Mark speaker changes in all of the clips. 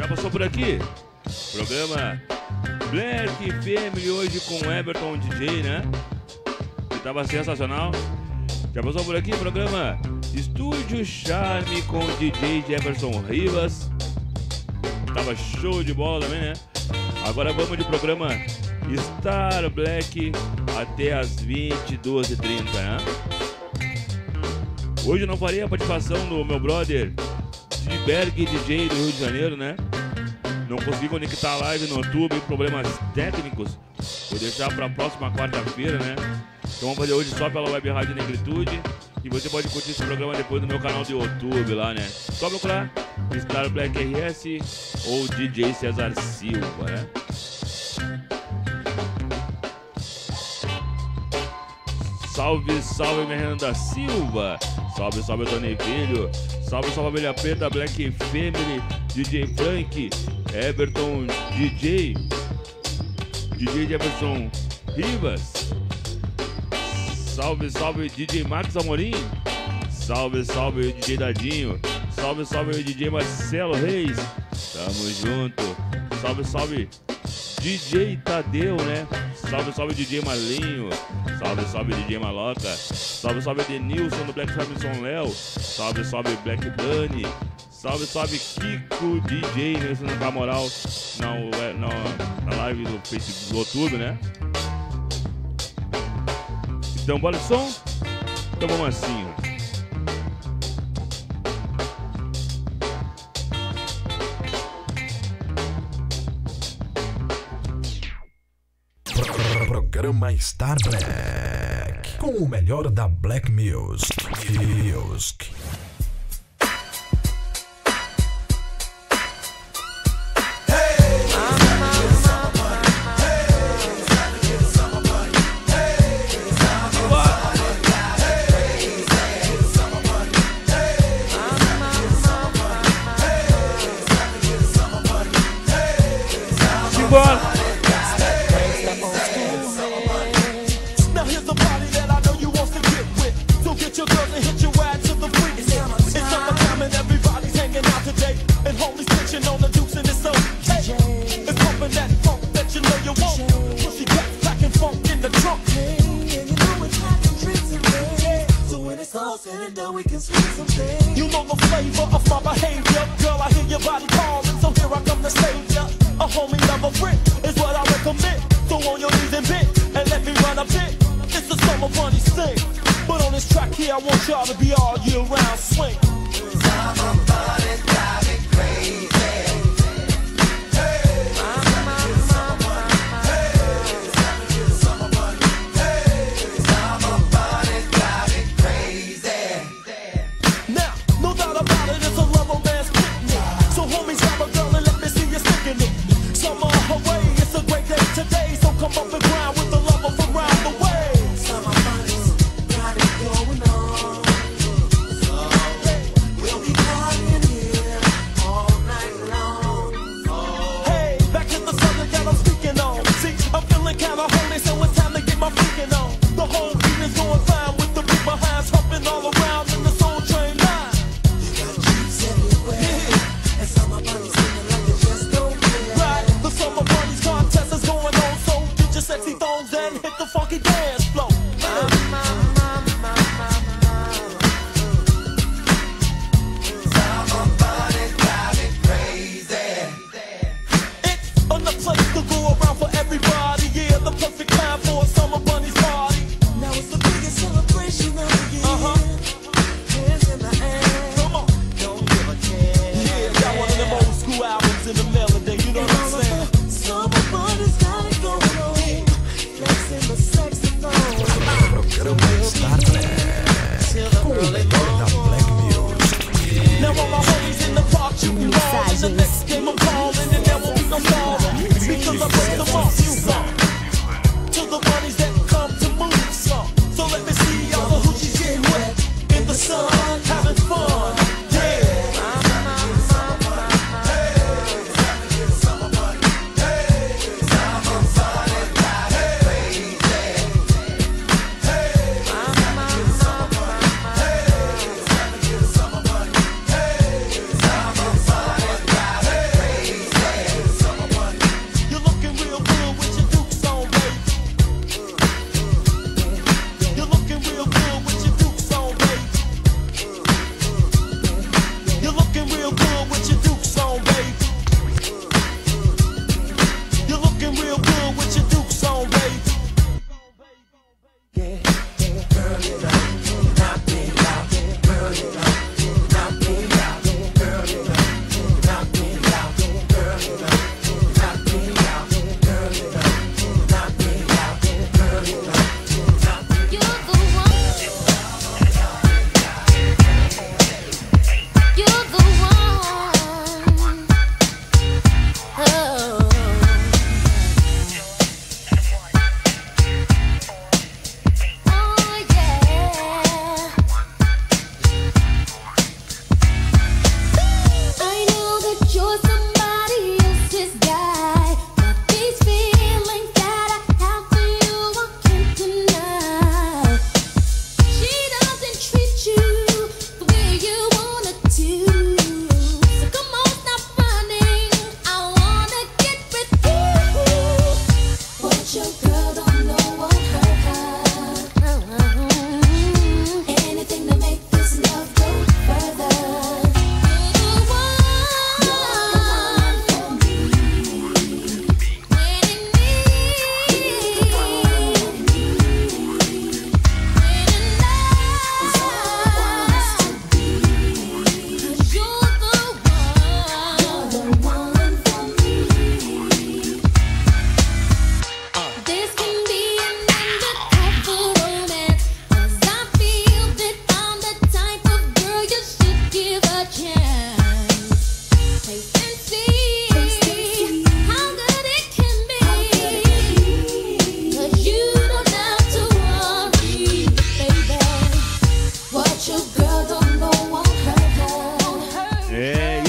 Speaker 1: Já passou por aqui? Programa Black Family hoje com Everton DJ, né? Que tava sensacional. Já passou por aqui? Programa Estúdio Charme com DJ Jefferson Rivas. Tava show de bola também, né? Agora vamos de programa Star Black até as 22h30, né? Hoje eu não farei a participação do meu brother Berg DJ do Rio de Janeiro, né? Não consegui conectar a live no YouTube, problemas técnicos. Vou deixar para a próxima quarta-feira, né? Então vamos fazer hoje só pela Web Rádio Negritude. E você pode curtir esse programa depois no meu canal do YouTube lá, né? Só procurar Star Black RS ou DJ César Silva, né? Salve, salve, minha Renanda Silva. Salve, salve, Tony Filho. Salve, salve, família preta, Black Family, DJ Frank, Everton DJ, DJ Jefferson Rivas. Salve, salve, DJ Max Amorim. Salve, salve, DJ Dadinho. Salve, salve, DJ Marcelo Reis. Tamo junto. Salve, salve, DJ Tadeu, né? Salve, salve, DJ Marlinho. Salve, salve, DJ Maloca. Salve, salve, Denilson do Black Family São Léo. Salve, salve, Black Bunny. Salve, salve, Kiko DJ, né? Não dá moral na live do Facebook, do YouTube, né? Então, bora o som? Então vamos assim, ó.
Speaker 2: Programa Star Black, com o melhor da Black Music.
Speaker 1: Simbora!
Speaker 3: You know the flavor of my behavior, girl. I hear your body calling, so here I come to save ya. A homie level brick is what I recommend. So on your knees and bend and let me run a bit. It's the summer bunny sing, but on this track here I want y'all to be all year round swing. Summer bunny drive me crazy.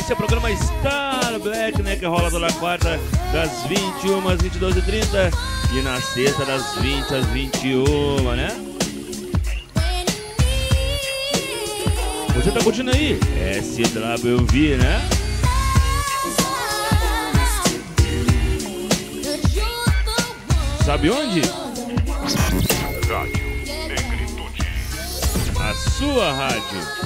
Speaker 1: Esse é o programa Star Black, né? Que rola toda quarta das 21 às 22h30 e na sexta das 20 às 21, né? Você tá curtindo aí? SWV, né? Sabe onde? Rádio Negritude. A sua rádio.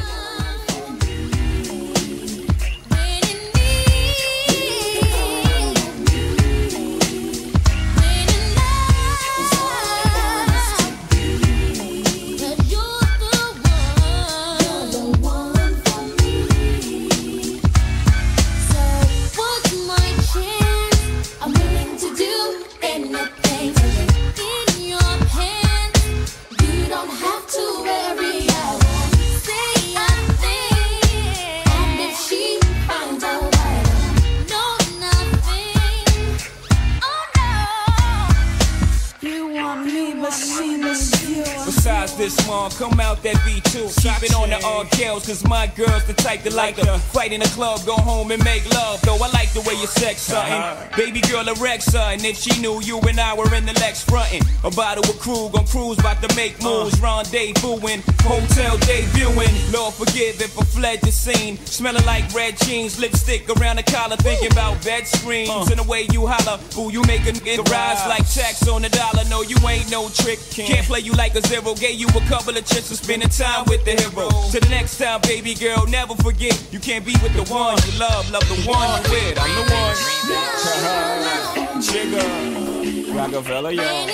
Speaker 4: This one, come out that V2. Keep it on the RKLs, cause my girl's the type that like to fight in the club, go home and make love. Though I like the way you sex something. Baby girl a Rex something. If she knew you and I were in the Lex frontin'. A bottle of crew, gon' cruise, bout to make moves. Rendezvousing, hotel debuting. Lord forgive if I fled the scene. Smelling like red jeans, lipstick around the collar. Thinking about bed screens and the way you holler. Ooh, you make a nigga rise like tax on the dollar. No, you ain't no trick. Can't play you like a zero. Gave you a couple of trips for spending time with the hero. Till the next time, baby girl, never forget. You can't be with the one you love the one you with. I'm the one. Jigga, Rockefeller, y'all.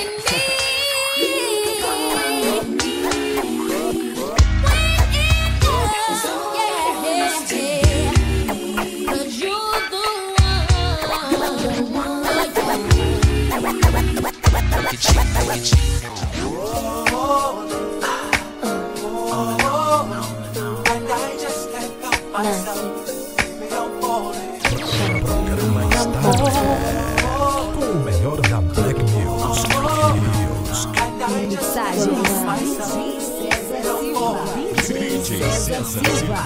Speaker 2: Com o melhor da Black Music. DJ César Silva.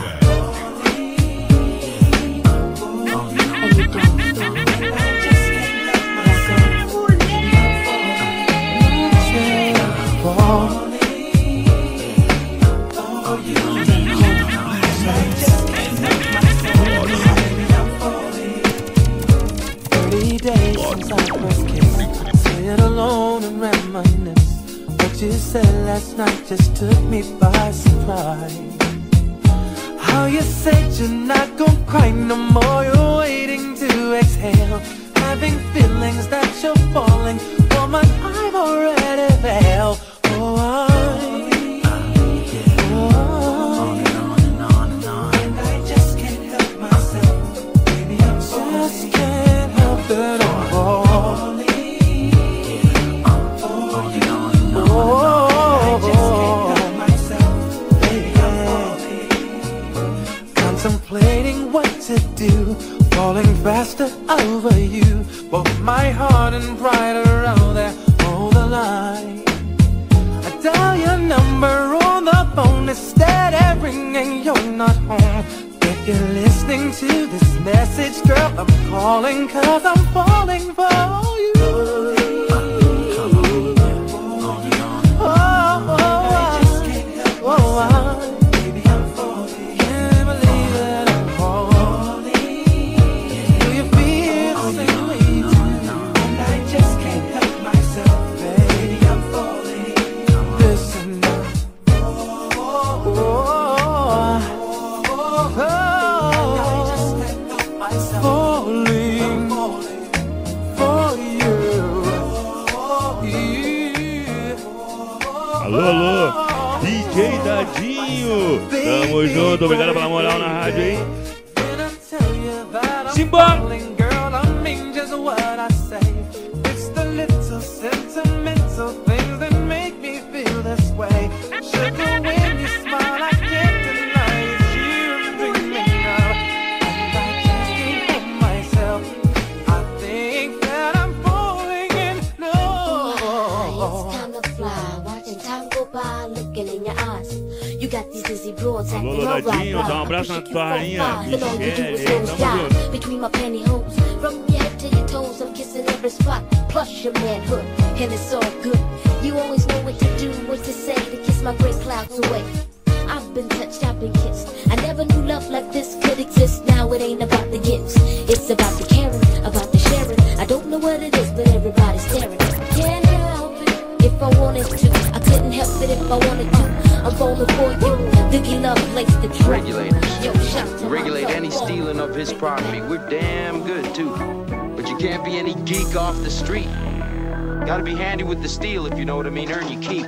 Speaker 5: You said last night just took me by surprise. How you said you're not gonna cry no more. You're waiting to exhale, having feelings that you're falling. Woman, I've already fell. Oh, and I just can't help myself. Baby, I'm just can't help it all. Contemplating what to do, falling faster over you. Both my heart and pride are out there on the line. I dial your number on the phone, instead of ringing, you're not home. If you're listening to this message, girl, I'm calling 'cause I'm falling for you.
Speaker 1: Alô, DJ Dadinho. Tamo junto, obrigado pela moral na rádio, hein? Simbora!
Speaker 6: Looking in your eyes, you got these dizzy
Speaker 1: Alô, Lodadinho, dá um abraço na tua rainha, Michele, tamo junto.
Speaker 6: Between my pantyhose, from your head to your toes, I'm kissing every spot, plus your manhood, and it's all good. You always know what to do, what to say, to kiss my gray clouds away. I've been touched, I've been kissed. I never knew love like this could exist. Now it ain't about the gifts, it's about the caring, about the sharing. I don't know what it is, but everybody's staring. Can't help it if I wanted to. I couldn't help it if I wanted to. I'm falling for you. Biggie Love lace the track.
Speaker 7: Regulators.
Speaker 6: Yo, shout to
Speaker 7: Regulate any stealing of his property. We're damn good too. But you can't be any geek off the street. Gotta be handy with the steel, if you know what I mean. Earn your keep.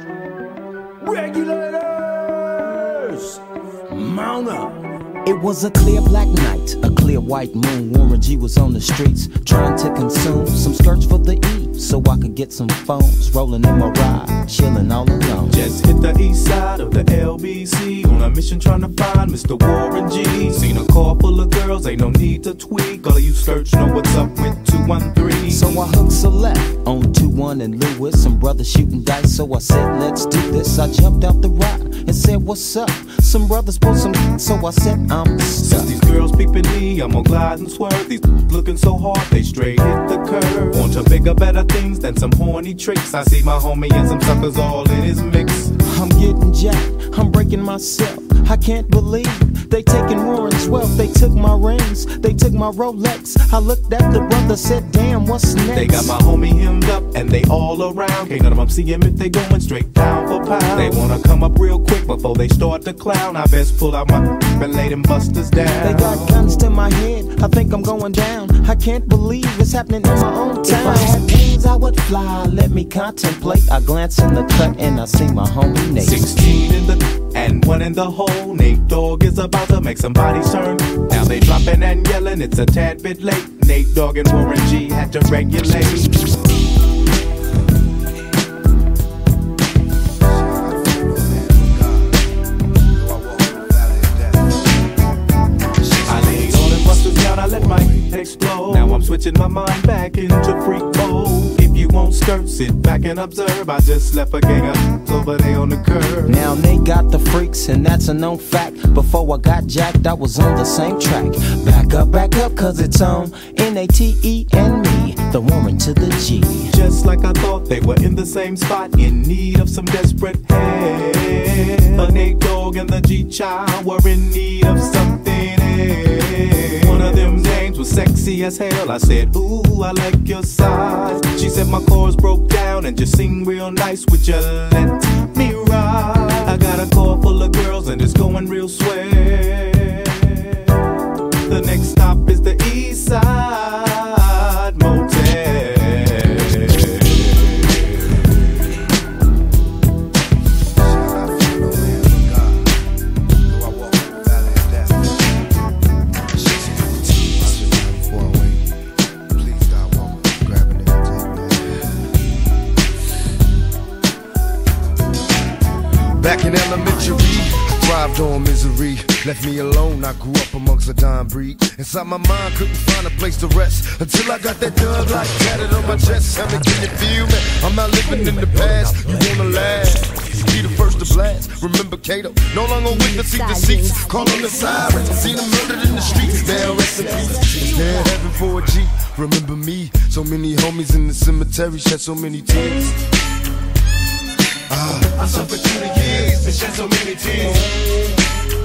Speaker 8: Regulators! Mount up!
Speaker 9: It was a clear black night, a clear white moon. Warren G was on the streets trying to consume some skirts for the eve, so I could get some phones. Rolling in my ride, chilling all alone.
Speaker 8: Just hit the east side of the LBC on a mission trying to find Mr. Warren G. Seen a car full of girls, ain't no need to tweak. All of you skirts know what's up with 213.
Speaker 9: So I hooked select on 21 and Lewis. Some brothers shooting dice, so I said, let's do this. I jumped out the ride and said, what's up? Some brothers pulled some, so I said, I'm stuck.
Speaker 8: Since these girls peeping me, I'm gonna glide and swerve. These looking so hard, they straight hit the curve. Want to bigger, better things than some horny tricks. I see my homie and some suckers all in his mix.
Speaker 9: I'm getting jacked, I'm breaking myself. I can't believe they taking Warren's wealth. They took my rings, they took my Rolex. I looked at the brother, said, damn, what's next?
Speaker 8: They got my homie hemmed up and they all around. Can't none of them see him if they going straight down for pound. They wanna come up real quick before they start to clown. I best pull out my and lay them busters down.
Speaker 9: They got guns to my head, I think I'm going down. I can't believe it's happening in my own town. If I had wings, I would fly, let me contemplate. I glance in the cut and I see my homie Nate.
Speaker 8: 16 in the and 1 in the hole. Nate Dogg is about to make somebody turn. Now they dropping and yelling, it's a tad bit late. Nate Dogg and Warren G had to regulate. I let my explode. Now I'm switching my mind back into freak mode. If you won't skirt, sit back and observe. I just left a gang of over there on the curb.
Speaker 9: Now they got the freaks and that's a known fact. Before I got jacked, I was on the same track. Back up, cause it's on N-A-T-E and me, the Warren to the G.
Speaker 8: Just like I thought, they were in the same spot, in need of some desperate help. The Nate Dogg and the G-Child were in need of something else. One of them dames was sexy as hell. I said, ooh, I like your size. She said my chords broke down and just sing real nice. Would you let me ride? I got a car full of girls and it's going real swell. The next stop is the East Side Motel.
Speaker 10: Back in elementary, I thrived on misery. Left me alone, I grew up amongst a dying breed. Inside my mind, couldn't find a place to rest until I got that thug like tatted on my chest. Tell me, can you feel me? I'm not living in the past. You wanna last? Be the first to blast. Remember Kato, no longer with the seat deceits. Call on the sirens, seen them murdered in the streets. Now rest in peace. Dead heaven for a G. Remember me? So many homies in the cemetery shed so many tears. I suffered through the years and shed so many tears.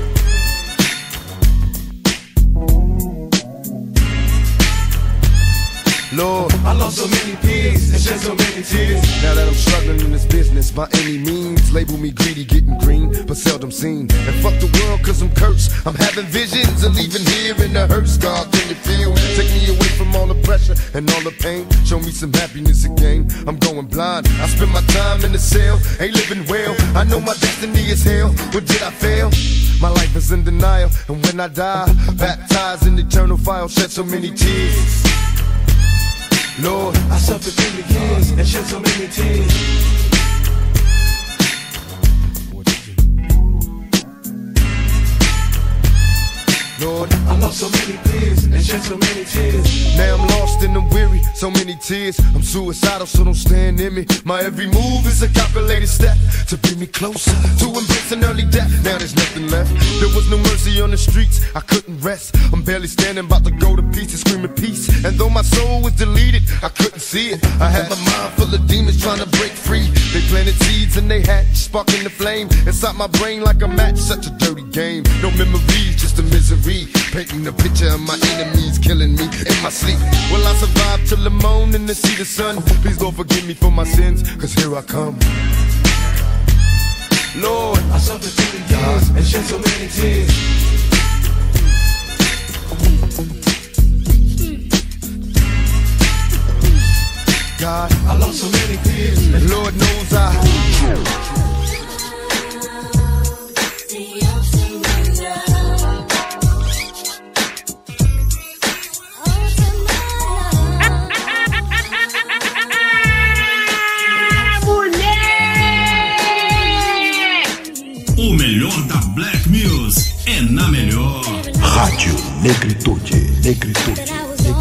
Speaker 10: Lord, I lost so many peers and shed so many tears. Now that I'm struggling in this business by any means, label me greedy, getting green, but seldom seen. And fuck the world cause I'm cursed. I'm having visions of leaving here in the hearse. God, can you feel? Take me away from all the pressure and all the pain. Show me some happiness again. I'm going blind. I spend my time in the cell, ain't living well. I know my destiny is hell. What did I fail? My life is in denial, and when I die, baptized in eternal fire, shed so many tears. Lord, I suffered through the years and shed so many tears. Lord, I lost so many peers and shed so many tears. Now I'm lost and I'm weary, so many tears. I'm suicidal, so don't stand in me. My every move is a calculated step to bring me closer to embracing early death. Now there's nothing left. There was no mercy on the streets, I couldn't rest. I'm barely standing, about to go to pieces, screaming peace. And though my soul was deleted, I couldn't see it. I had my mind full of demons trying to break free. They planted seeds and they hatched, sparking the flame inside my brain like a match. Such a dirty game, no memories, just a misery. Painting a picture of my enemies killing me in my sleep. Will I survive till the morning to see the sun? Please Lord forgive me for my sins, cause here I come. Lord, I suffered through the years and shed so many tears. God, I lost so many peers, and Lord knows
Speaker 2: O melhor da Black Music é na melhor. Rádio Negritude, Negritude.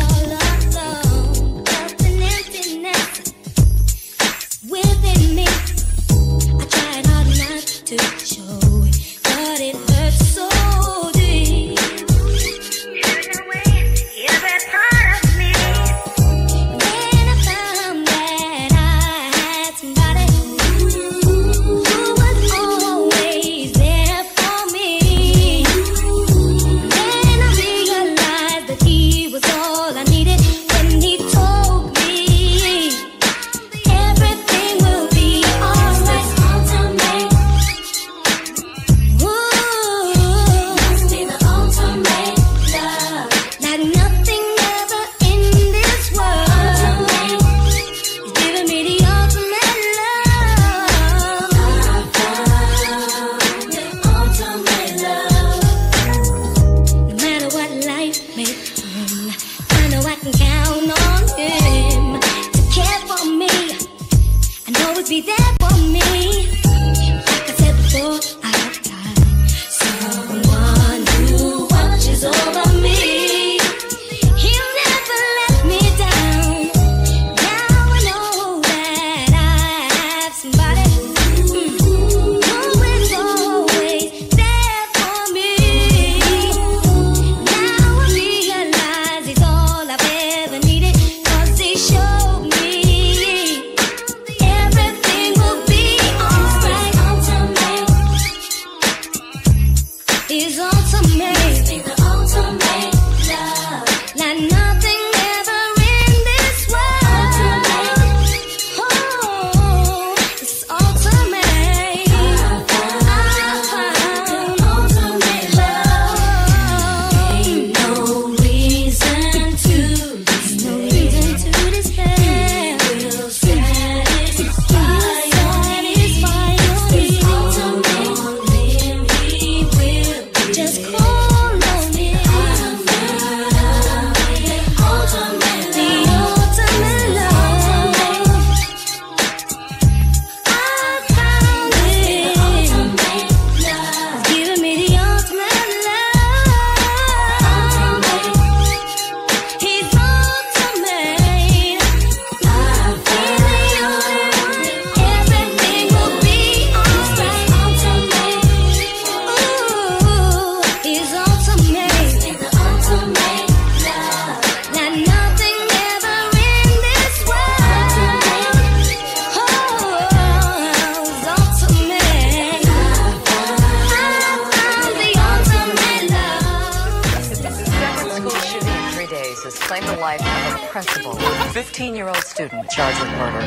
Speaker 11: principal, 15-year-old student charged with murder.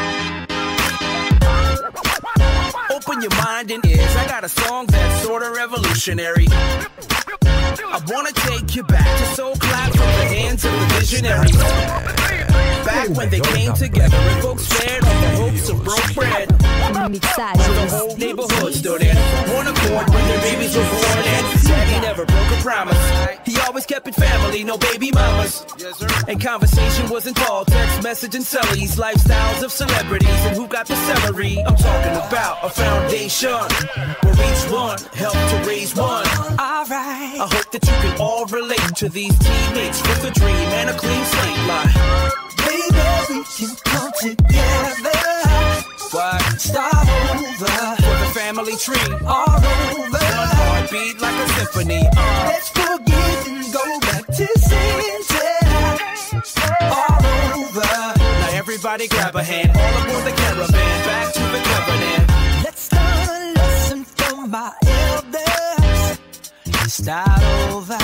Speaker 12: Open your mind and ears, I got a song that's sorta revolutionary. I wanna take you back to soul clap from the hands of the visionaries. Back when they came together and folks fed on the hopes of broke bread.
Speaker 13: The whole neighborhood stood in one accord when their babies were born, and Daddy never broke a promise. He always kept it family, no baby mamas. And conversation wasn't all text, message, and sellies. Lifestyles of celebrities and who got the celery. I'm talking about a foundation where each one helped to raise one. Alright, I hope that you can all relate to these teammates with a dream and a clean slate line. Baby, we can come together. What? Start over for the family tree. All over. One heartbeat like a symphony. Let's forget and go back to center. All over. Now everybody grab a hand. All aboard the caravan. Back to the covenant. Let's learn a lesson from my elders. Start over.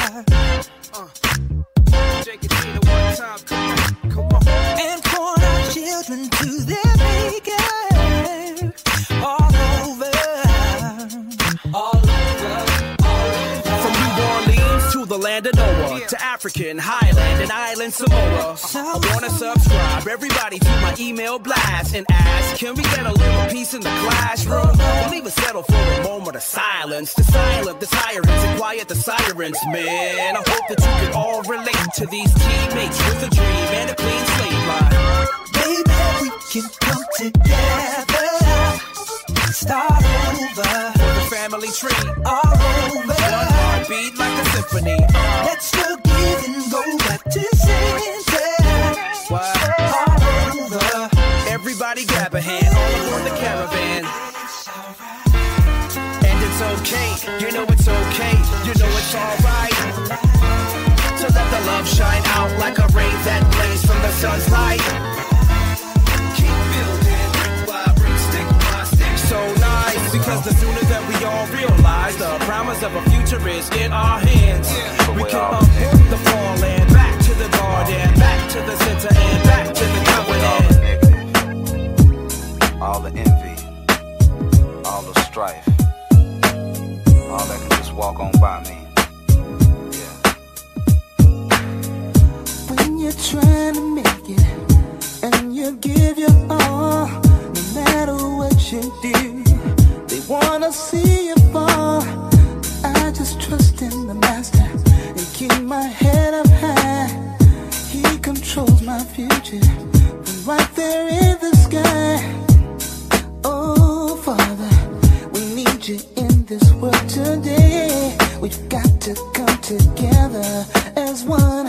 Speaker 13: Shake it to the one time. Come on. And point our children to their maker. All over, all over, all over. From New Orleans to the land of Noah, to African, Highland, and Island Samoa. I wanna subscribe everybody to my email blast and ask, can we get a little peace in the classroom? We'll even settle for a moment of silence to silence the tyrants and quiet the sirens. Man, I hope that you can all relate to these teammates with a dream and a clean slate line. Baby, we can come together. Start over for the family tree. All over. One heartbeat like a symphony. Let's forgive and go back to center. What? All over. Everybody grab a hand. All aboard the caravan. And it's okay. You know it's okay. You know it's alright. So let the love shine out like a ray that blaze from the sun's light. Keep building. So nice, because the sooner that we all realize the promise of a future is in our hands, we can uproot the fall and back to the garden, back to the center and back to the covenant.
Speaker 14: All the envy, all the strife, all that can just walk on by me.
Speaker 5: When you're trying to make it and you give your all, no matter what you do, they wanna see you fall. I just trust in the master and keep my head up high. He controls my future from right there in the sky. Oh Father, we need you in this world today. We've got to come together as one.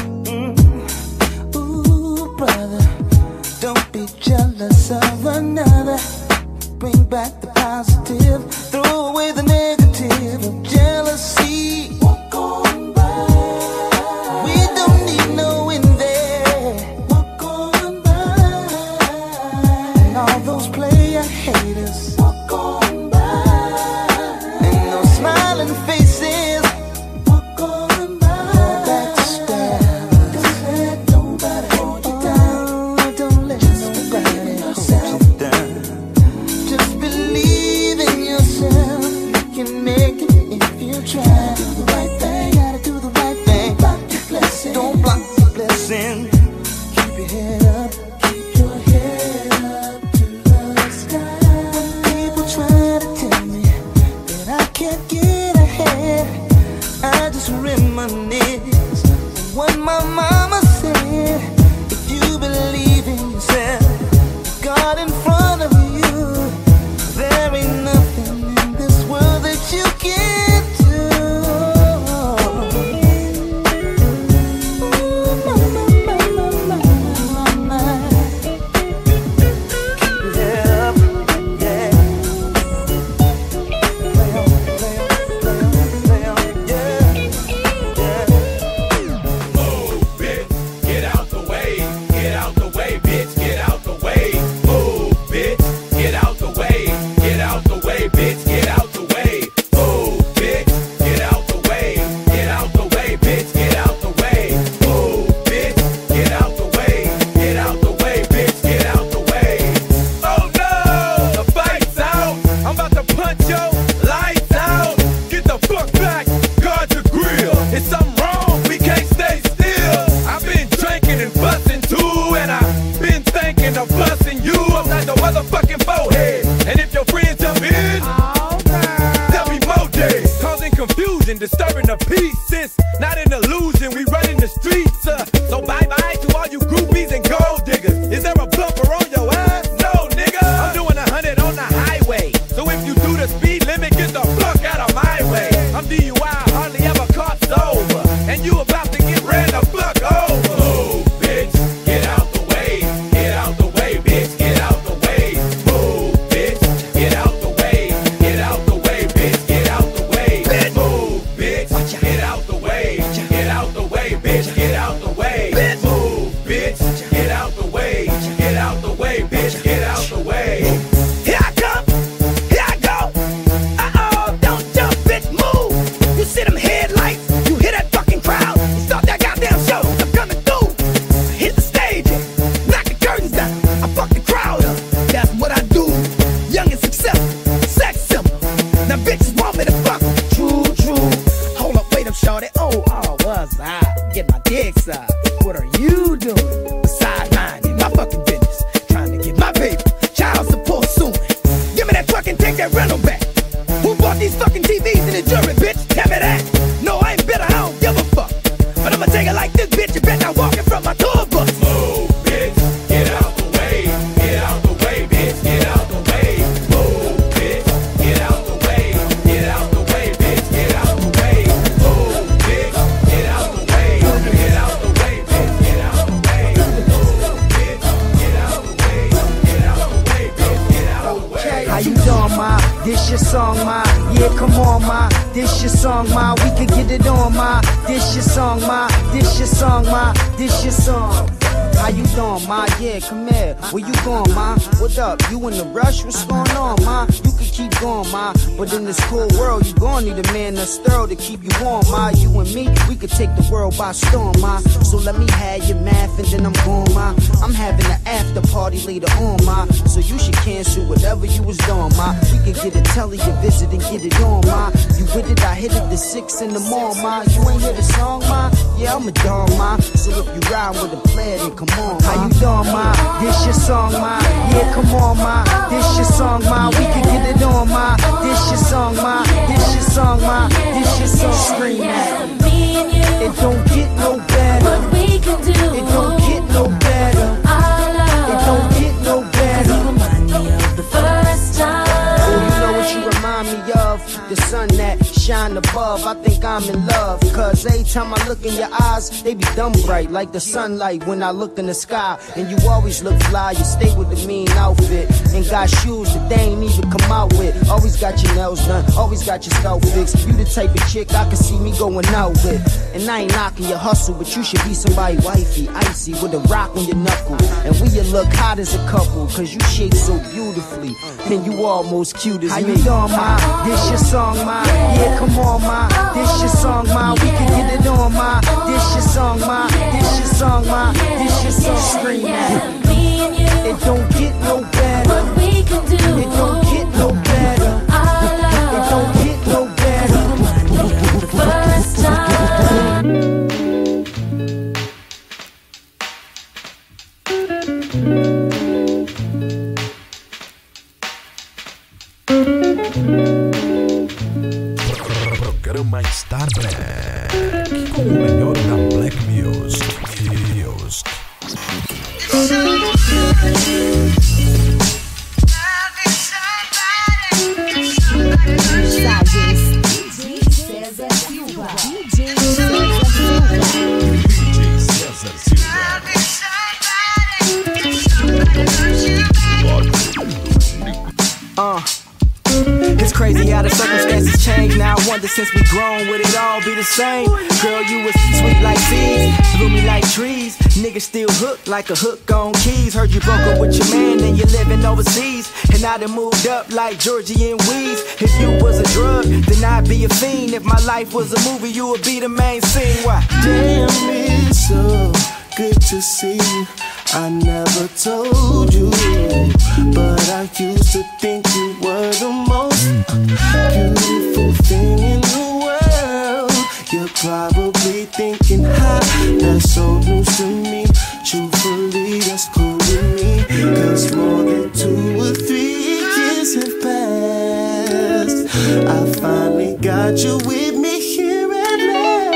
Speaker 5: Ooh brother, don't be jealous of another. Bring back the positive, throw away the negative of jealousy. Walk on by. We don't need no in there. Walk on by. And all those player haters. Walk on by. And those smiling faces. Walk on by. Backstab. Don't let nobody hold you down. Don't let nobody hold you down. Just believe in yourself. You can make it if you try. Do the right thing. Gotta do the right thing. Block your blessing. Don't block the blessing. Keep your head up. Keep your head up to the sky. When people try to tell me that I can't get ahead, I just reminisce what my mama said. If you believe in yourself, God in front of you, there ain't nothing in this world that you can't do. Keep your head up, yeah. Play on, play on, play on, play on, yeah, yeah.
Speaker 2: Oh, baby.
Speaker 15: What are you doing? Besides minding my fucking business, trying to get my paper, child support soon. Give me that fucking, take that rental back. Who bought these fucking TVs in the jury, bitch? Tell me that. No, I ain't bitter, I don't give a fuck. But I'ma take it like this, bitch. You bet not walking from my tour bus.
Speaker 16: Move, bitch, get out the way. Get out the way, bitch, get out the way. Move, bitch, get out the way. Get out the way, bitch, get out the way. Move, bitch, get out the way. Get out the way, bitch, get out the way. Move, bitch, get out the way. Get out the way, bitch, get out the way.
Speaker 17: How you doing, ma? This your song, ma. Yeah, come on, ma. This your song, ma. We can get it on, ma. This your song, ma. This your song, ma. This your song. How you doing, ma? Yeah, come here. Where you going, ma? What up? You in the rush? What's going on, ma? You can keep going, ma. But in this cool world, you gon' need a man that's thorough to keep you warm, ma. You and me, we could take the world by storm, ma. So let me have your math and then I'm gone, ma. I'm having an after party later on, ma. So you should cancel whatever you was doing, ma. We could get a telly, a visit and get it on, ma. You with it, I hit it to 6 in the morning, ma. You ain't hear the song, ma? Yeah, I'm a dog, ma. So if you ride with a player, then come on, ma. How you doing, ma? This your song, ma. Yeah, come on, ma. This your song, ma. We can get it on, ma. This your song, ma. This your song, ma. This your song. Scream at it. It don't get no better. What we can do. It don't get no better. It don't get no better. You remind me of the first time. Oh, you know what you remind me of? The sun that shine above. I think I'm in love. Cause every time I look in your eyes, they be dumb bright like the sunlight when I look in the sky. And you always look fly. You stay with the mean outfit and got shoes that they ain't even come out with. Always got your nails done, always got your scalp fixed. You the type of chick I can see me going out with. And I ain't knocking your hustle, but you should be somebody wifey, icy, with a rock on your knuckle. And we you look hot as a couple, cause you shape so beautifully. And you almost cute as me. How you doing, ma? This your song, ma. Yeah, come on, ma. This your song, ma. We can get it on, ma. This your song, ma. This your song, ma. This your song. Scream at it. It don't get no better. What we can do. It don't get no better. It don't get no better. The first time.
Speaker 2: Programa Star Black, com o melhor da Black Music.
Speaker 12: It's crazy how the circumstances change. Now I wonder, since we grown, would it all be the same? Girl, you was sweet like seeds, bloomy like trees. Niggas still hooked like a hook on keys. Heard you broke up with your man and you're living overseas. And I done moved up like Georgie and Weeze. If you was a drug, then I'd be a fiend. If my life was a movie, you would be the main scene. Why?
Speaker 18: Damn, it's so good to see you. I never told you, but I used to think you were the most beautiful thing in the world. You're probably thinking, ha, that's so news to me. Truthfully, that's cool with me, cause more than 2 or 3 years have passed. I finally got you with me here at last.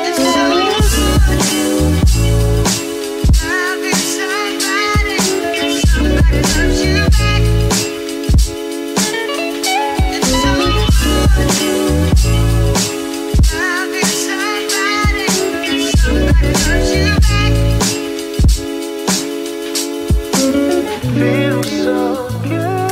Speaker 18: Feels so good.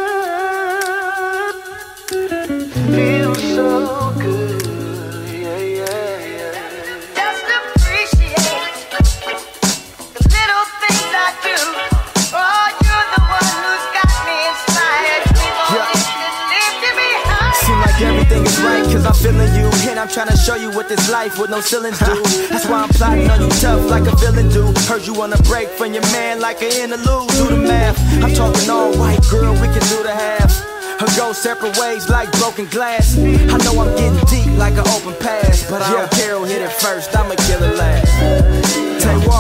Speaker 18: Feels so good. Yeah, yeah, yeah.
Speaker 19: Just appreciate the little things I do. Oh, you're the one who's got me inspired. Lifting me high.
Speaker 12: Seem like everything is right, cause I'm feeling you. And I'm trying to show you what this life with no ceilings do. That's why I'm plotting on you tough like a villain do. Heard you on a break from your man like an interlude. Do the math, I'm talking all white, girl, we can do the half. Or go separate ways like broken glass. I know I'm getting deep like an open pass, but I don't care who hit it first, I'ma kill it last. Tell you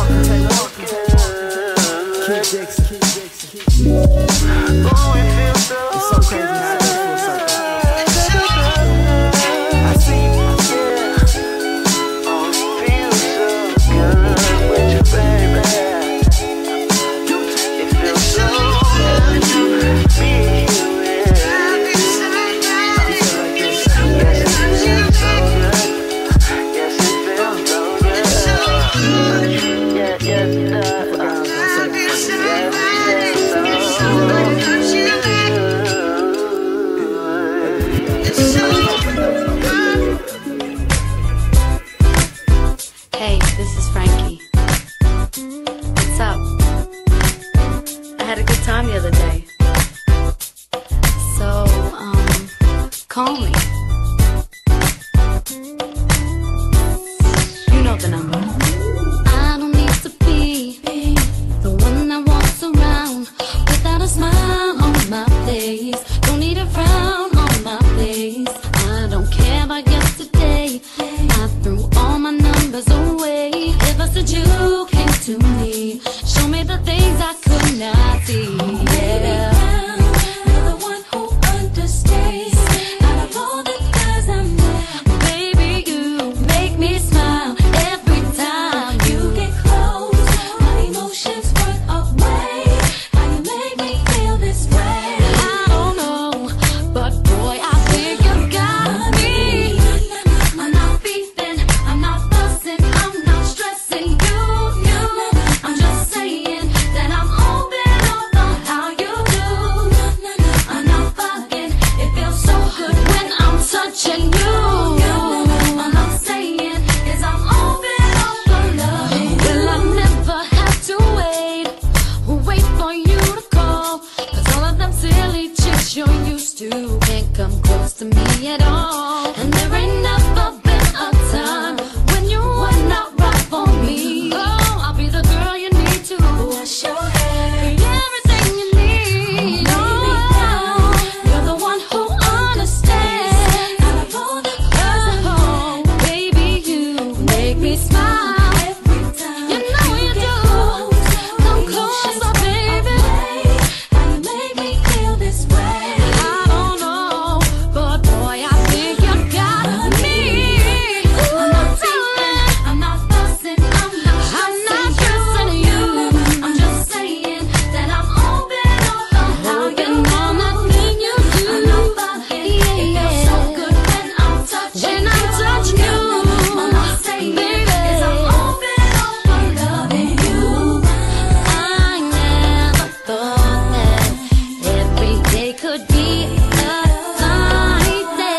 Speaker 20: to me. Show me the things I could not see. Yeah. You're the one who understands. Out of all the guys I'm with, baby, you make me smile every time you get close. My emotions run away. How you make me feel this way? I don't know, but boy, I think you got me. I'm not beefing, I'm not fussing, I'm not stressing you. I'm just saying that I'm open up on how you do. I'm not fucking, it feels so good when I'm touching you. All I'm saying is I'm open up for love. Well, I never have to wait for you to call. 'Cause all of them silly chicks you're used to can't come close to me at all. And there ain't never been a time when you were not right for me. Oh, I'll be the girl you need to wash your hair, be everything you need. Oh, you're the one who understands. Out of all the girls, baby, you make me smile every time. You know you do. Come closer, baby. How you make me feel this way? I don't know, but boy, I think you got me. I'm not beefing, I'm not fussing, I'm not stressing you. I'm just saying that I'm open up on how you on that thing you do. I'm not fucking, it feels so good when I'm touching you. All I'm saying is I'm open up for loving you. I never thought that every day could be a sunny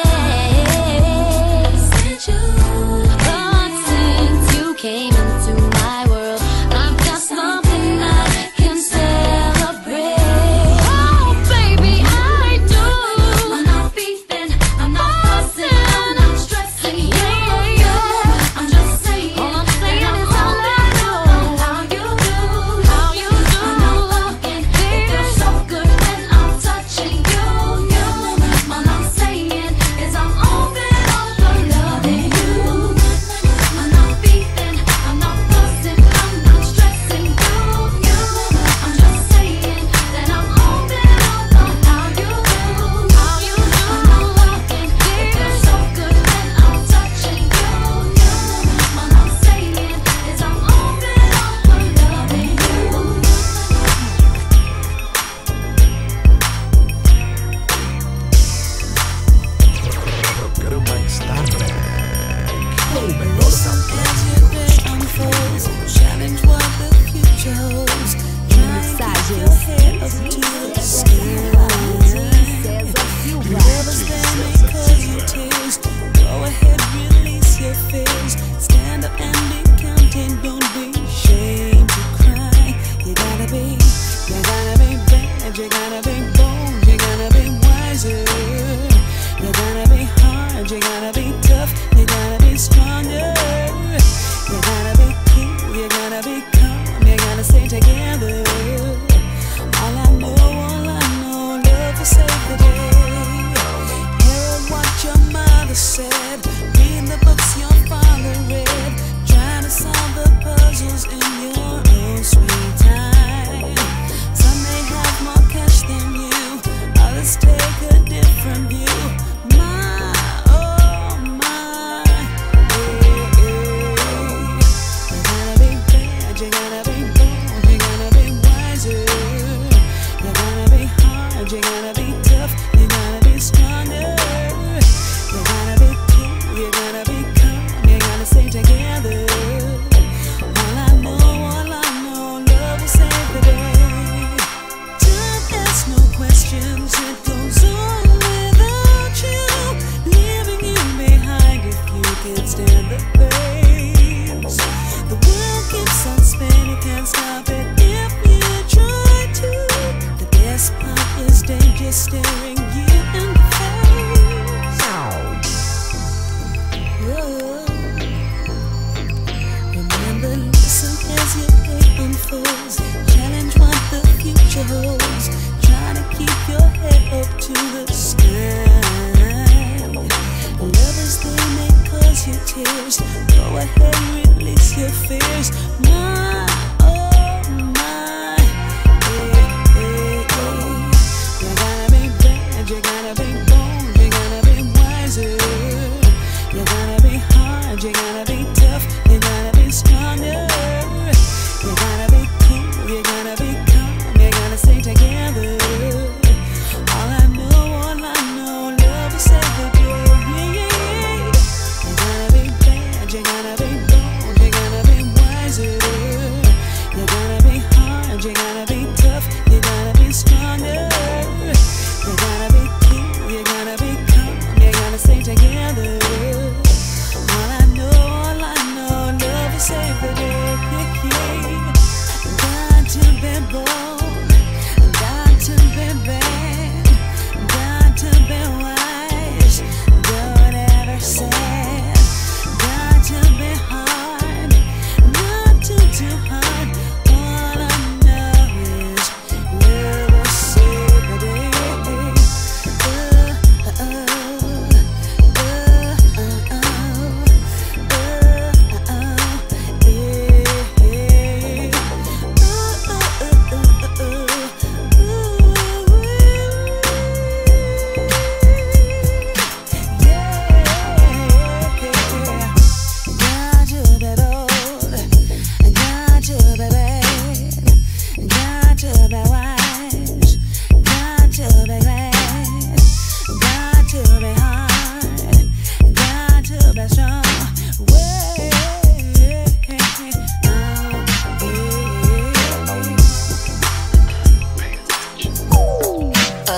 Speaker 20: day. But since you came into my world, I've got something I can celebrate. Oh, baby, I do. I'm not beefing, I'm not fussing, I'm not stressing. Yeah. I'm just saying, all I'm saying is I love how you do. I'm not fucking, it feels so good when I'm touching you. All I'm saying is I'm open up for loving you. I'm not beefing, I'm not fussing, I'm not stressing you. I'm just saying that I'm open up on how you do. I'm not fucking, it feels so good when I'm touching you. All I'm saying is I'm open up for loving you.
Speaker 13: Challenge what the future holds. Try your head up to the sky. Never stand because you taste. Go ahead, release your face. Stand up and be counted. Don't be ashamed to cry. You gotta be bad. You gotta be bold. You gotta be wiser. You gotta be hard. You gotta be tough. You gotta be stronger. You gotta be cool, you gotta be calm, you gotta stay together. All I know, love will save the day. Hear what your mother said, read the books your father read, try to solve the puzzles in your own sweet time. Some may have more cash than you, others take a different view. My, oh my, you gotta be bold, you gotta be wiser. You gotta be hard, you gotta be tough, you gotta be stronger. You gotta be cool, you gotta be calm, you gotta stay together. All I know, love will save the day. Don't ask no questions, it goes on without you, leaving you behind if you can't stand the pace. The world keeps on spinning,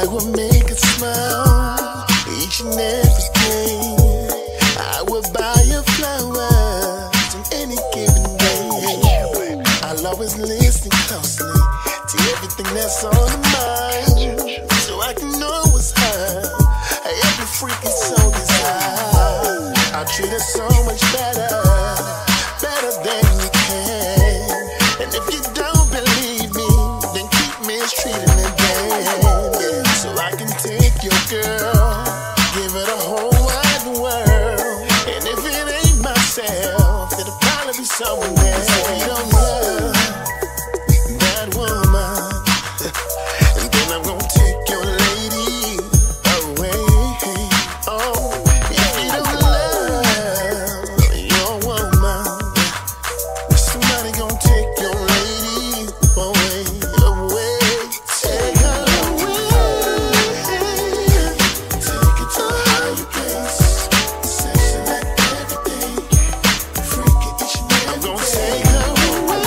Speaker 18: will make her smile each and every day. I will buy you flowers on any given day. I'll always listen closely to everything that's on her mind, so I can know what's her every freaky soul desire. I treat her so much better than you can. And if you don't believe me, then keep mistreating again. So I can take your girl, give her the whole wide world. And if it ain't myself, it'll probably be someone else. If you don't love that woman, and then I'm gonna take your lady away. Oh, if you don't love your woman, somebody gonna take your lady away. Take her away. Take it to a higher place. Sexy like every day. Freaky each and every day. I'm gonna take her away.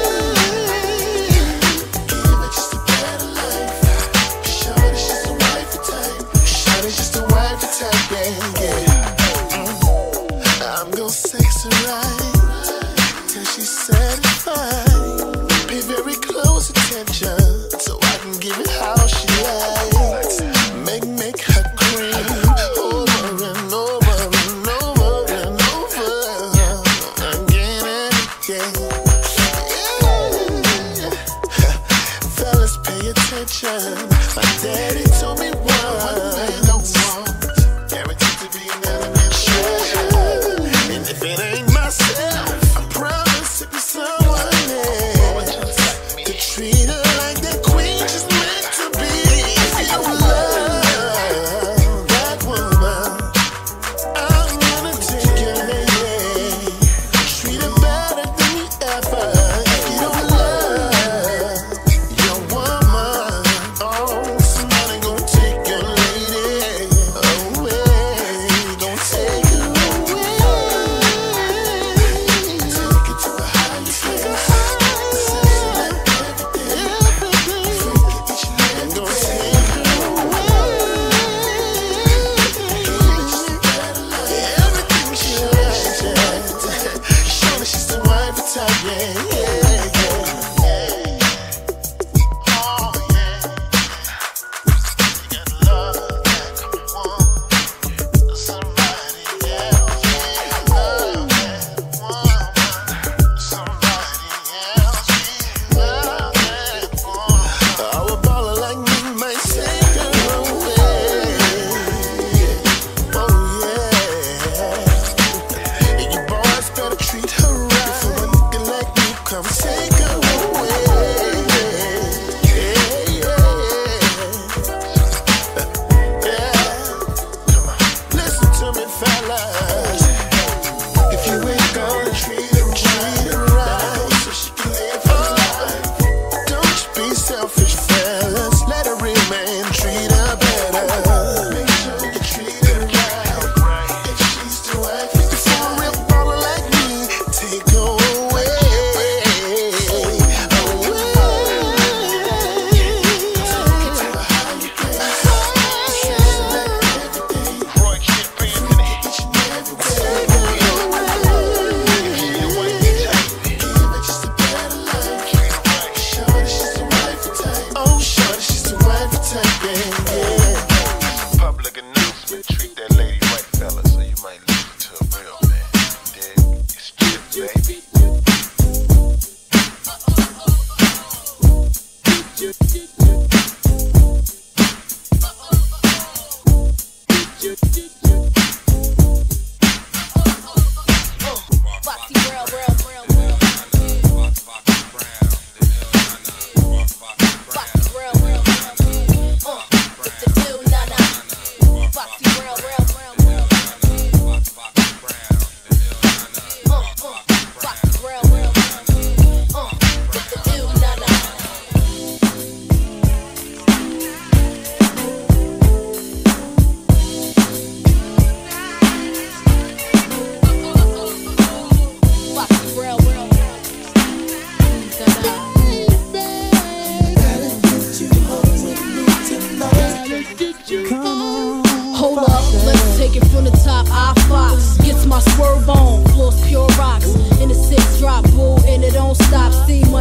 Speaker 18: Give her just a better life. Shawty's just a wifey type. Shawty's just a wifey type, yeah. I'm gonna sex her right till she's satisfied. Pay very close attention so I can give it how she likes. Make her cream over and over and over and over again and again. Fellas, pay attention. My daddy told me one man don't want, guaranteed to be an element. And if it ain't myself, I promise it be someone else to treat her like that queen she's meant to be. If you love that woman, I'm gonna take your lady, treat her better than you ever. If you don't love your woman, oh, somebody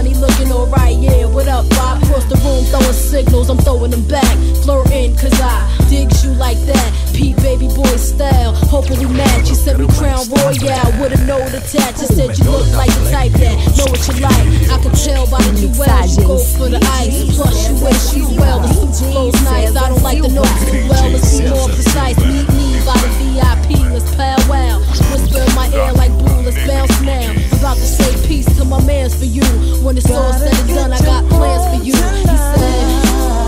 Speaker 21: Shawty looking alright, yeah, what up, Bob? Across the room throwing signals, I'm throwing them back. Flirting, cause I digs you like that. Pete baby boy style, hoping we match. You said we crown royale with a note attached. You said you look like the type that know what you like. I can tell by the duets, you go for the ice. Plus you wear shoes well, the suit flows nice. I don't like the notes too well, let's be more precise. Meet me by the VIP, let's powwow. Whisper in my ear like boo, let's bounce now. About to say peace to my mans for you. When it's all said and done, I got plans for you. He said,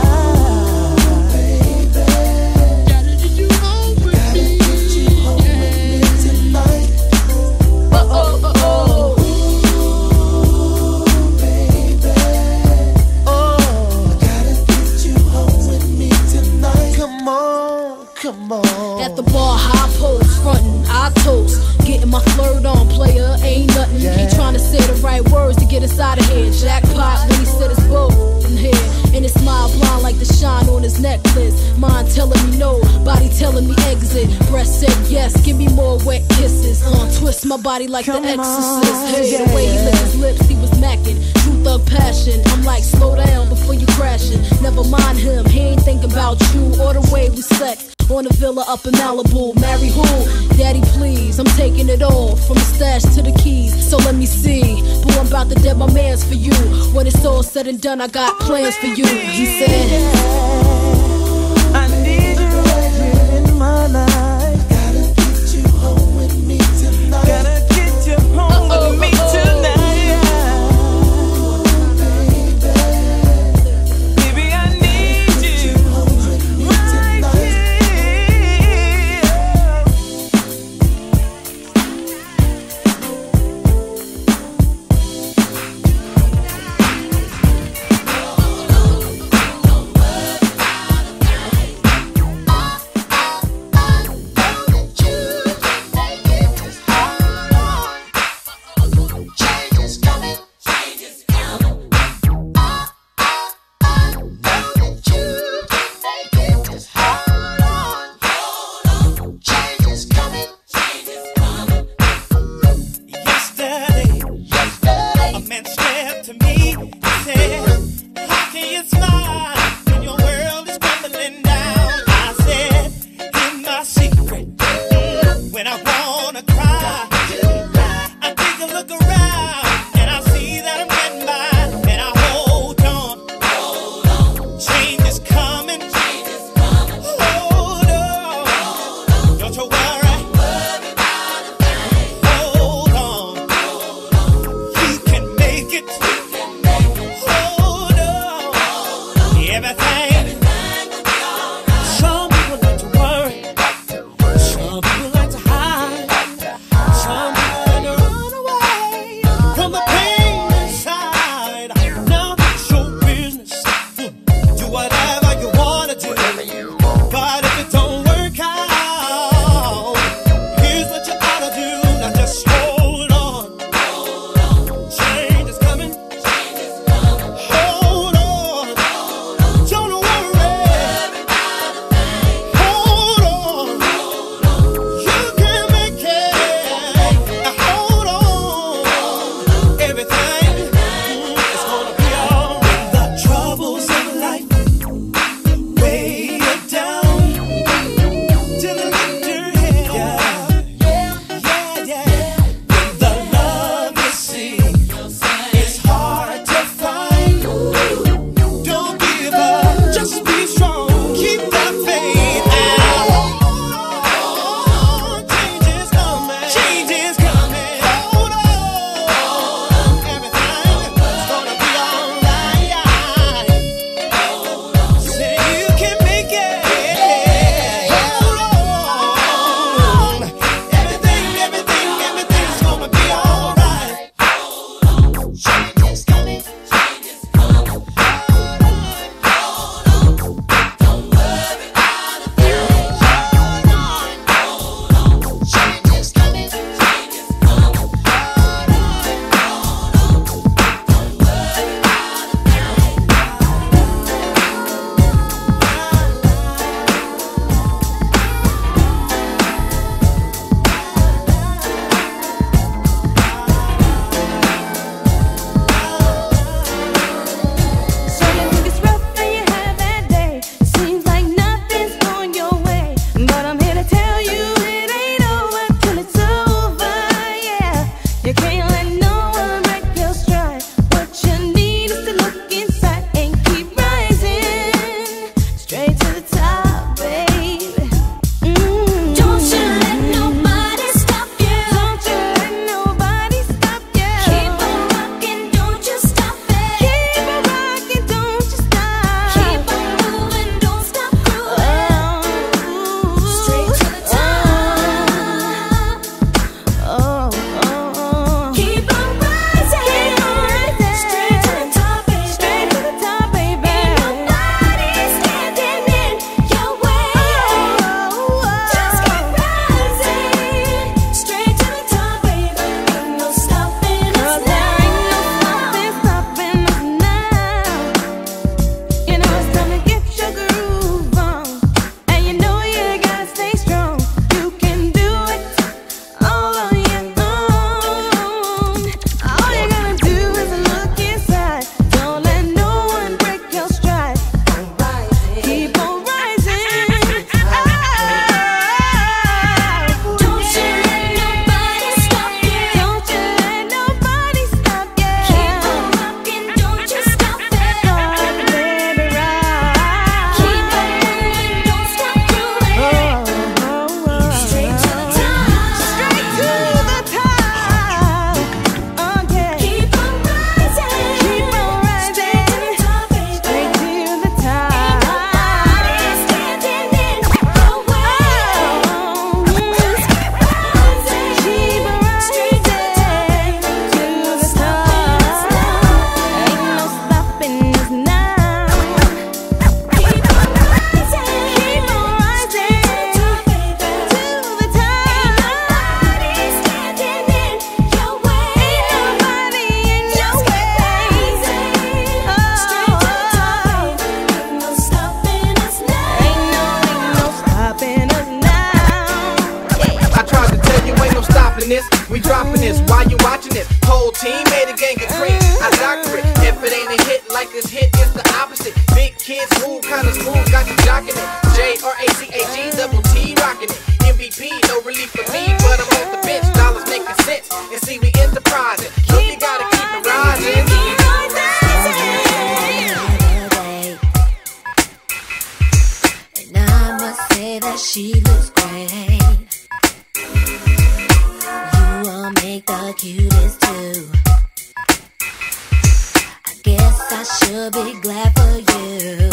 Speaker 21: at the bar, high post, frontin', I toast. Getting my flirt on, player, ain't nothing. He tryna say the right words to get us out of here. Jackpot when he said it's both in here. And his smile blind like the shine on his necklace. Mind telling me no, body telling me exit. Breast said yes, give me more wet kisses. Twist my body like the exorcist. Hey, the way he licked his lips, he was macking. True thug passion, I'm like slow down before you crashing. Never mind him, he ain't thinking about you or the way we sex. On a villa up in Malibu, marry who? Daddy please, I'm taking it all, from the stash to the keys. So let me see, boo, I'm about to dead my mans for you. When it's all said and done, I got plans for you. He said,
Speaker 5: I need you right here in my life. Gotta get you home with me tonight. Gotta get you home with me tonight. Baby, I need you right
Speaker 6: to be glad for you.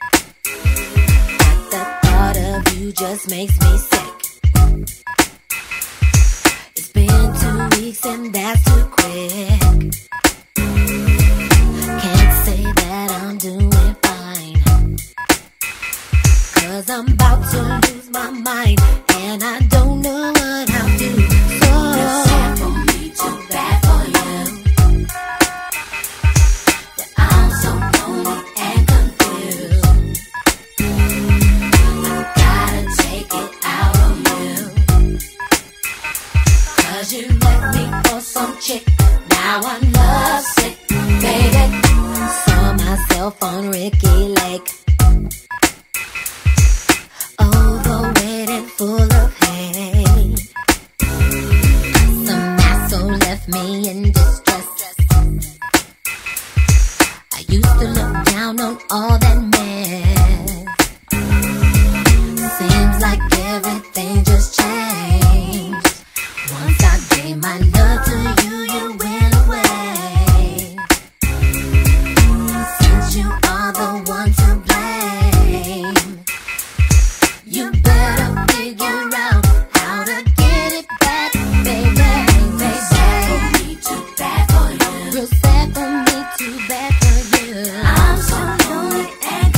Speaker 6: But the thought of you just makes me sick. It's been 2 weeks and that's too quick. Can't say that I'm doing fine, 'cause I'm about to lose my mind and I don't know what I'll do. So it's sad for me, too bad for you, that I'm so lonely and confused. I gotta take it out on you, 'cause you left me for some chick. Now I'm lovesick, baby. Saw myself on Ricky Lake, overweight and full of hate. Some asshole left me in distress. I used to look down on all that mess. Seems like everything just changed. Once I gave my love to you, you went away. Since you are the one to blame, you better figure out how to get it back, baby. Real sad for me, too bad for you. Real sad for me, too bad for you. I'm so lonely and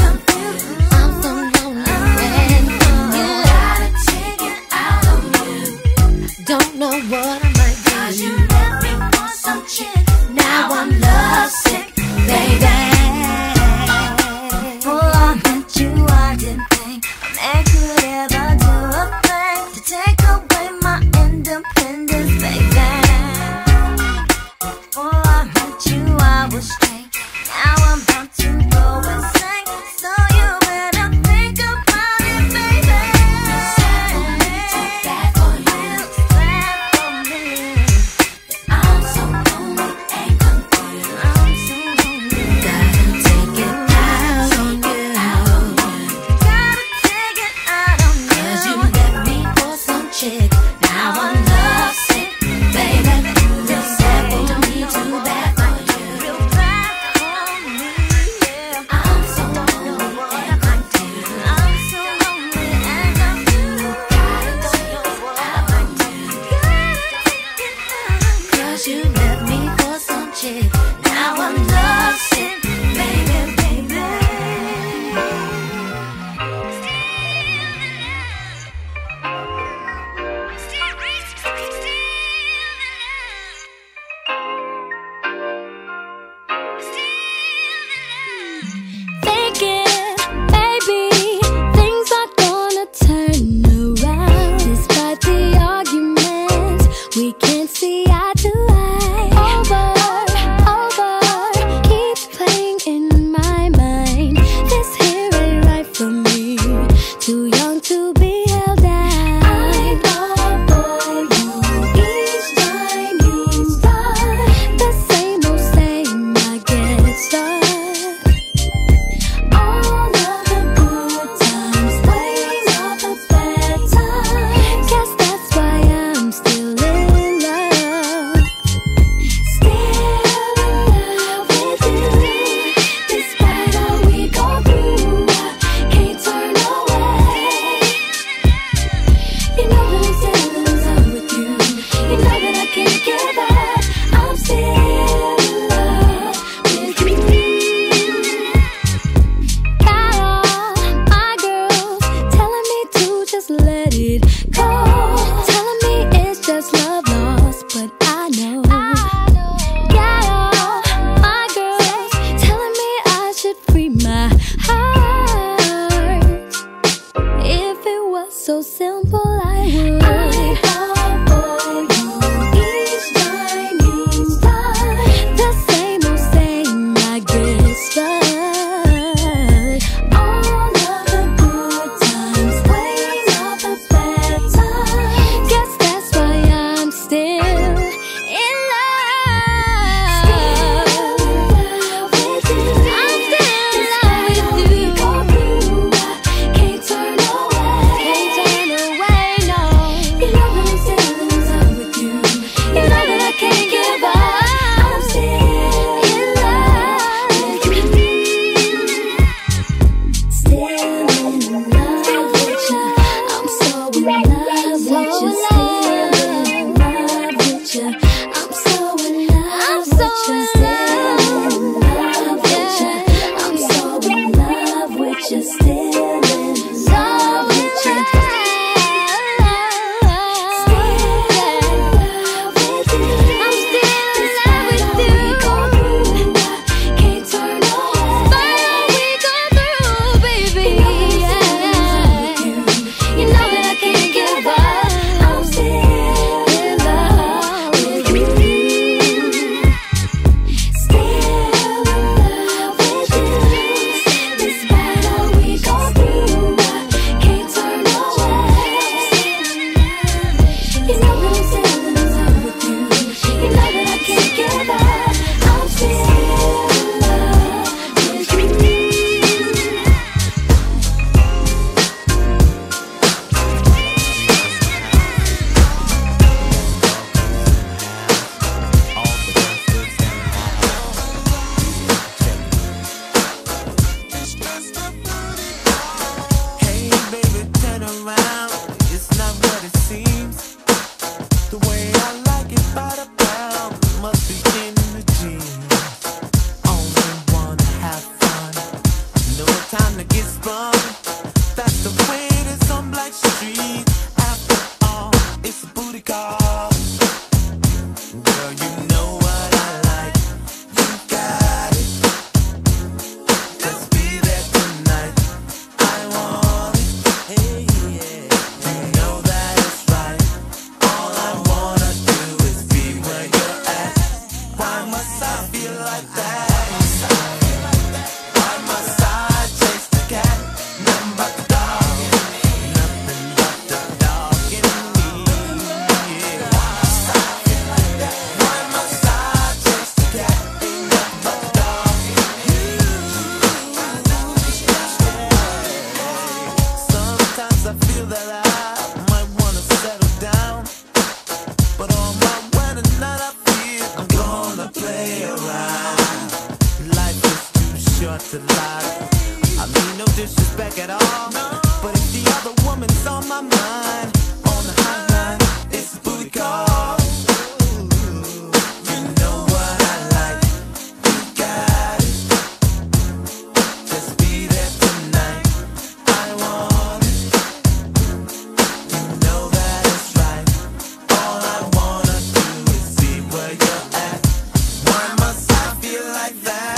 Speaker 3: a lot. I mean no disrespect at all, but if the other woman's on my mind, on the hotline, it's a booty call. You know what I like, you got it. Just be there tonight, I want it. You know that it's right. All I wanna do is see where you're at. Why must I feel like that?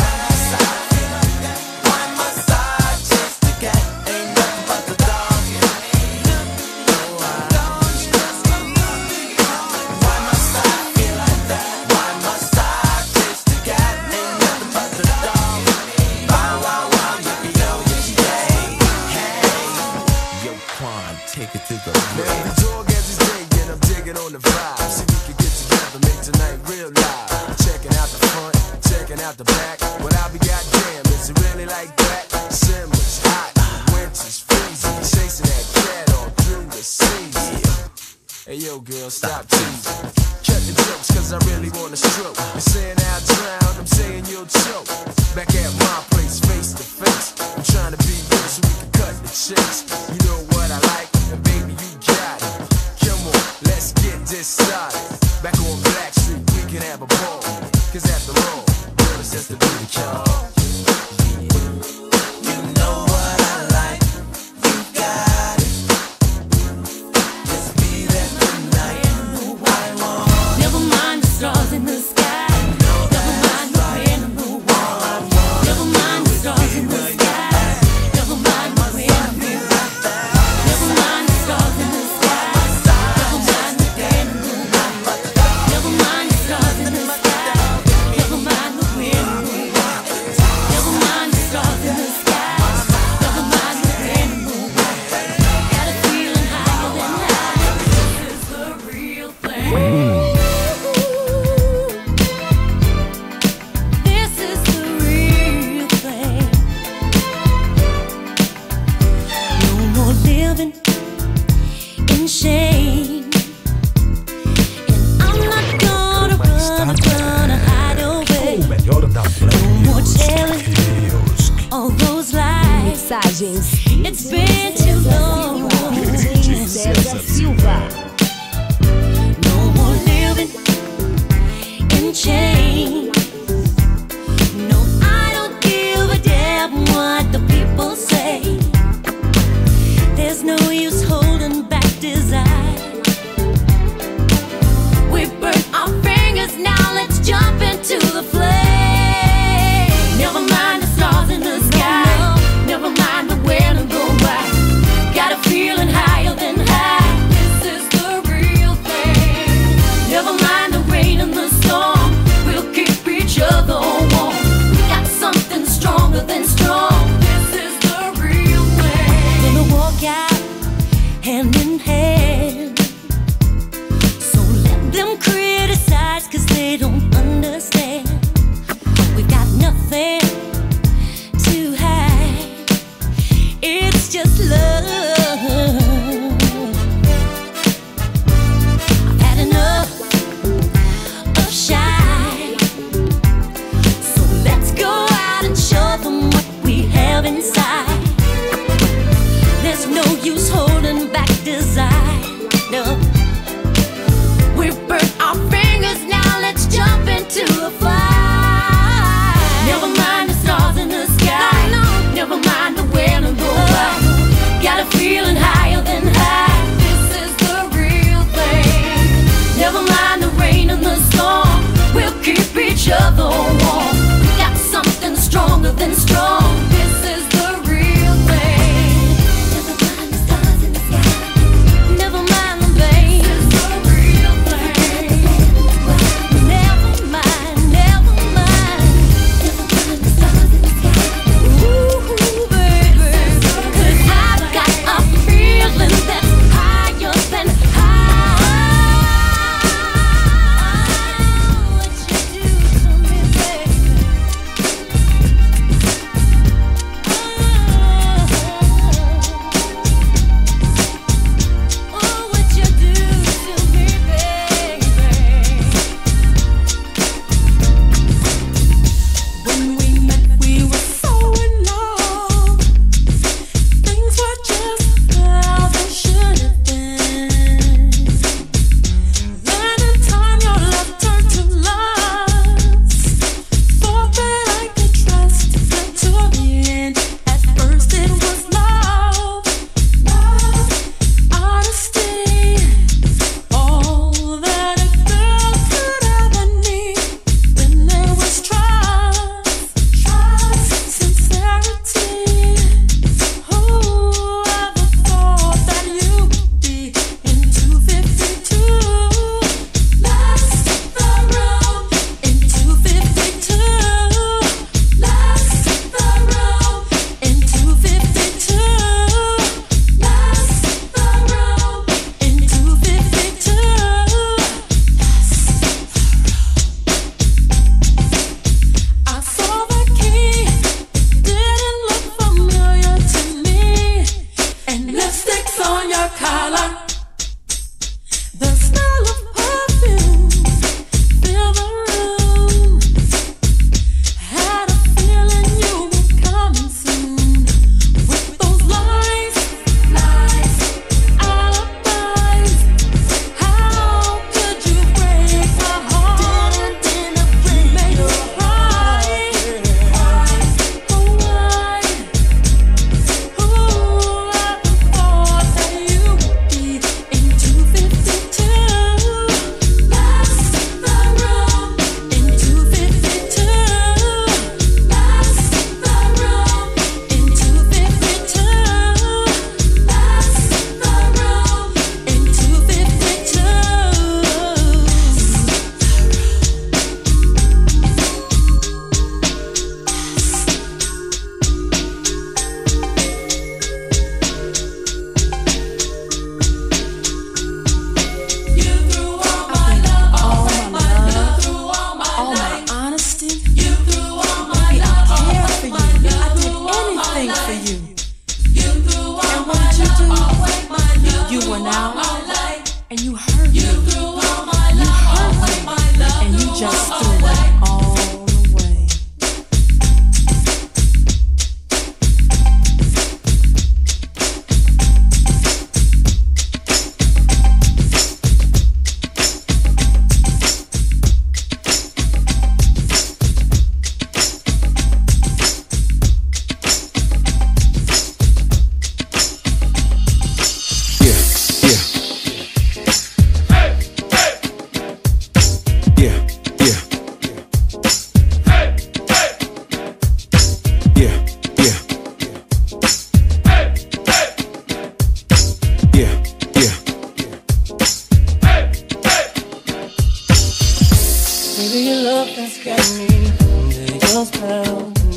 Speaker 3: Why must I chase the cat? Ain't nothing but the dog. Why must I feel like that? Why must I chase the cat? Ain't nothing but the dog. Bow wow wow, yippee yo, yippee yay. Hey, yo, Quan, take it to the
Speaker 10: Now the dog has his day and I'm digging on the vibe. See we can get together, make tonight real live. Checking out the front, checking out the back. What I be goddamn, is it really like that? Summer's hot, winter's freezing. Chasing that cat all through the season. Hey yo girl, stop teasing. Cut the jokes cause I really wanna stroke. You're saying I'll drown, I'm saying you'll choke. Back at my place, face to face. I'm trying to be you so we can cut the chase. You know what I like, and baby you got it. Come on, let's get this started. Back on Black Street, we can have a ball. Cause after all, girl, it's just a booty call.
Speaker 3: You know what I like, you got it. Just be there tonight, I want it.
Speaker 20: Never mind the stars in the sky. Never mind the rain on the wall. Never mind the stars in the sky. Never mind the rain on the wall. Never mind the stars in the sky. Never mind the rain on the wall. Never mind the stars in the sky. Never mind the rain on the wall. Never mind the stars in the sky. Never mind the rain on the wall. Got a feeling higher than high. This is the real thing. This is the real thing. No more living in shame. And I'm not gonna run, gonna hide away. No more telling all those lies. It's been too long.
Speaker 21: César Silva.
Speaker 20: No more living in chains. No, I don't give a damn what the people say. There's no use holding back desire. We burnt our fingers, now let's jump into the flame. Never mind the stars in the sky. Never mind the wind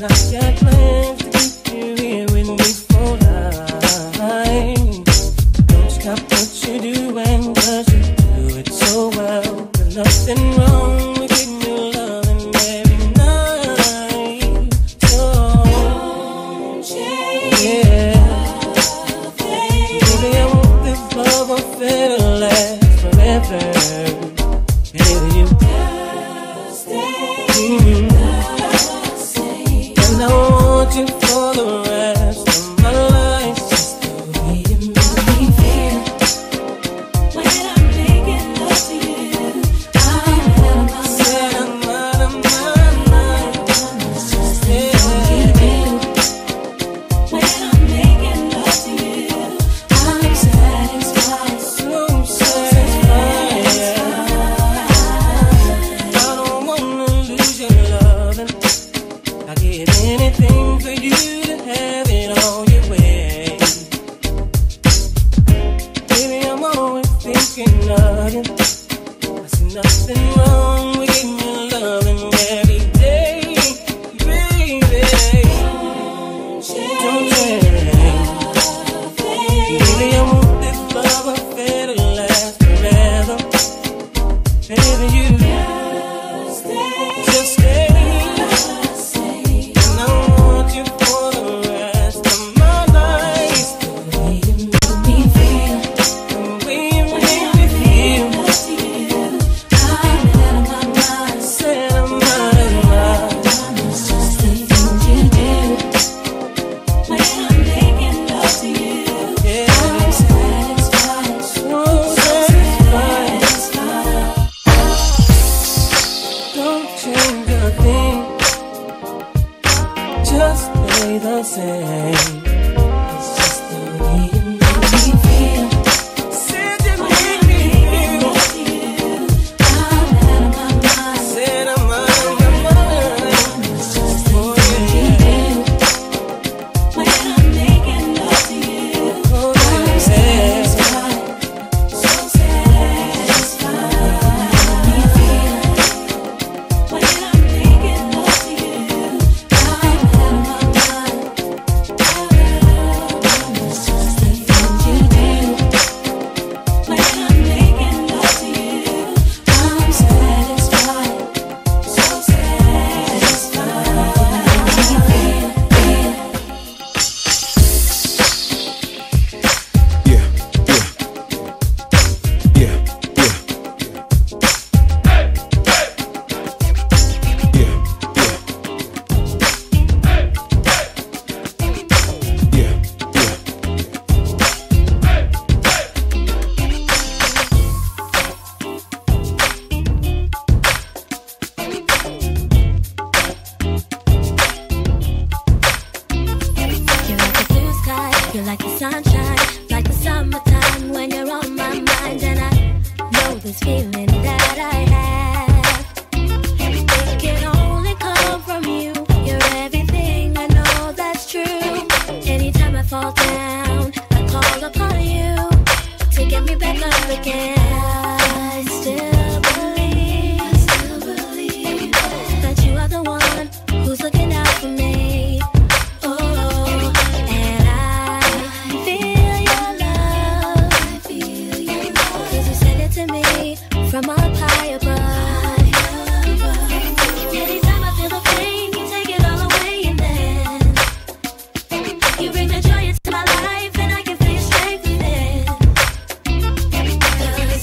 Speaker 5: I got plans to keep you here with me for life. Don't stop what you do and 'cause you do it so well. There's nothing wrong with getting your loving every night. Don't change. Yeah. Baby, I want this love affair to last forever. Baby, you gotta stay. And I want you for the rest of my life. Just the way you make me feel when I'm making love to you. I'm out of my mind. It's just the way you feel when I'm making love to you. I'm satisfied, so satisfied. I don't wanna lose your loving. I give anything for you to have it all your way. Baby, I'm always thinking of you. I see nothing wrong with getting your loving every day, baby. Don't change. Baby, I want this love affair to last forever. Baby, you just stay. And I want you for the rest of my life. The way you make me feel, the way you make me feel. I'm out of my mind, said I'm out of my mind. It's just the things you do when I'm making love to you. Yeah, I'm satisfied, so satisfied. Don't change a thing, just stay the same. It's just the way you make me feel. Said you make me feel. I'm out of my mind. Said I'm out of my mind. It's just the thing you do when I'm making love to you. I'm satisfied, so satisfied. You feel when I'm making love to you. I'm out of my mind. It's just the things you do when I'm making love to you. I'm satisfied, so satisfied.
Speaker 6: You're like the blue sky, you're like the sunshine, like the summertime when you're on my mind. And I know this feeling that I have, it can only come from you. You're everything, I know that's true. Anytime I fall down, I call upon you to get me back up again. I still believe that you are the one who's looking out for me. Oh, and I feel your love, 'cause you sent it to me from up high above. Anytime I feel the pain, you take it all away, and then you bring the joy into my life, and I can feel strength within. 'Cause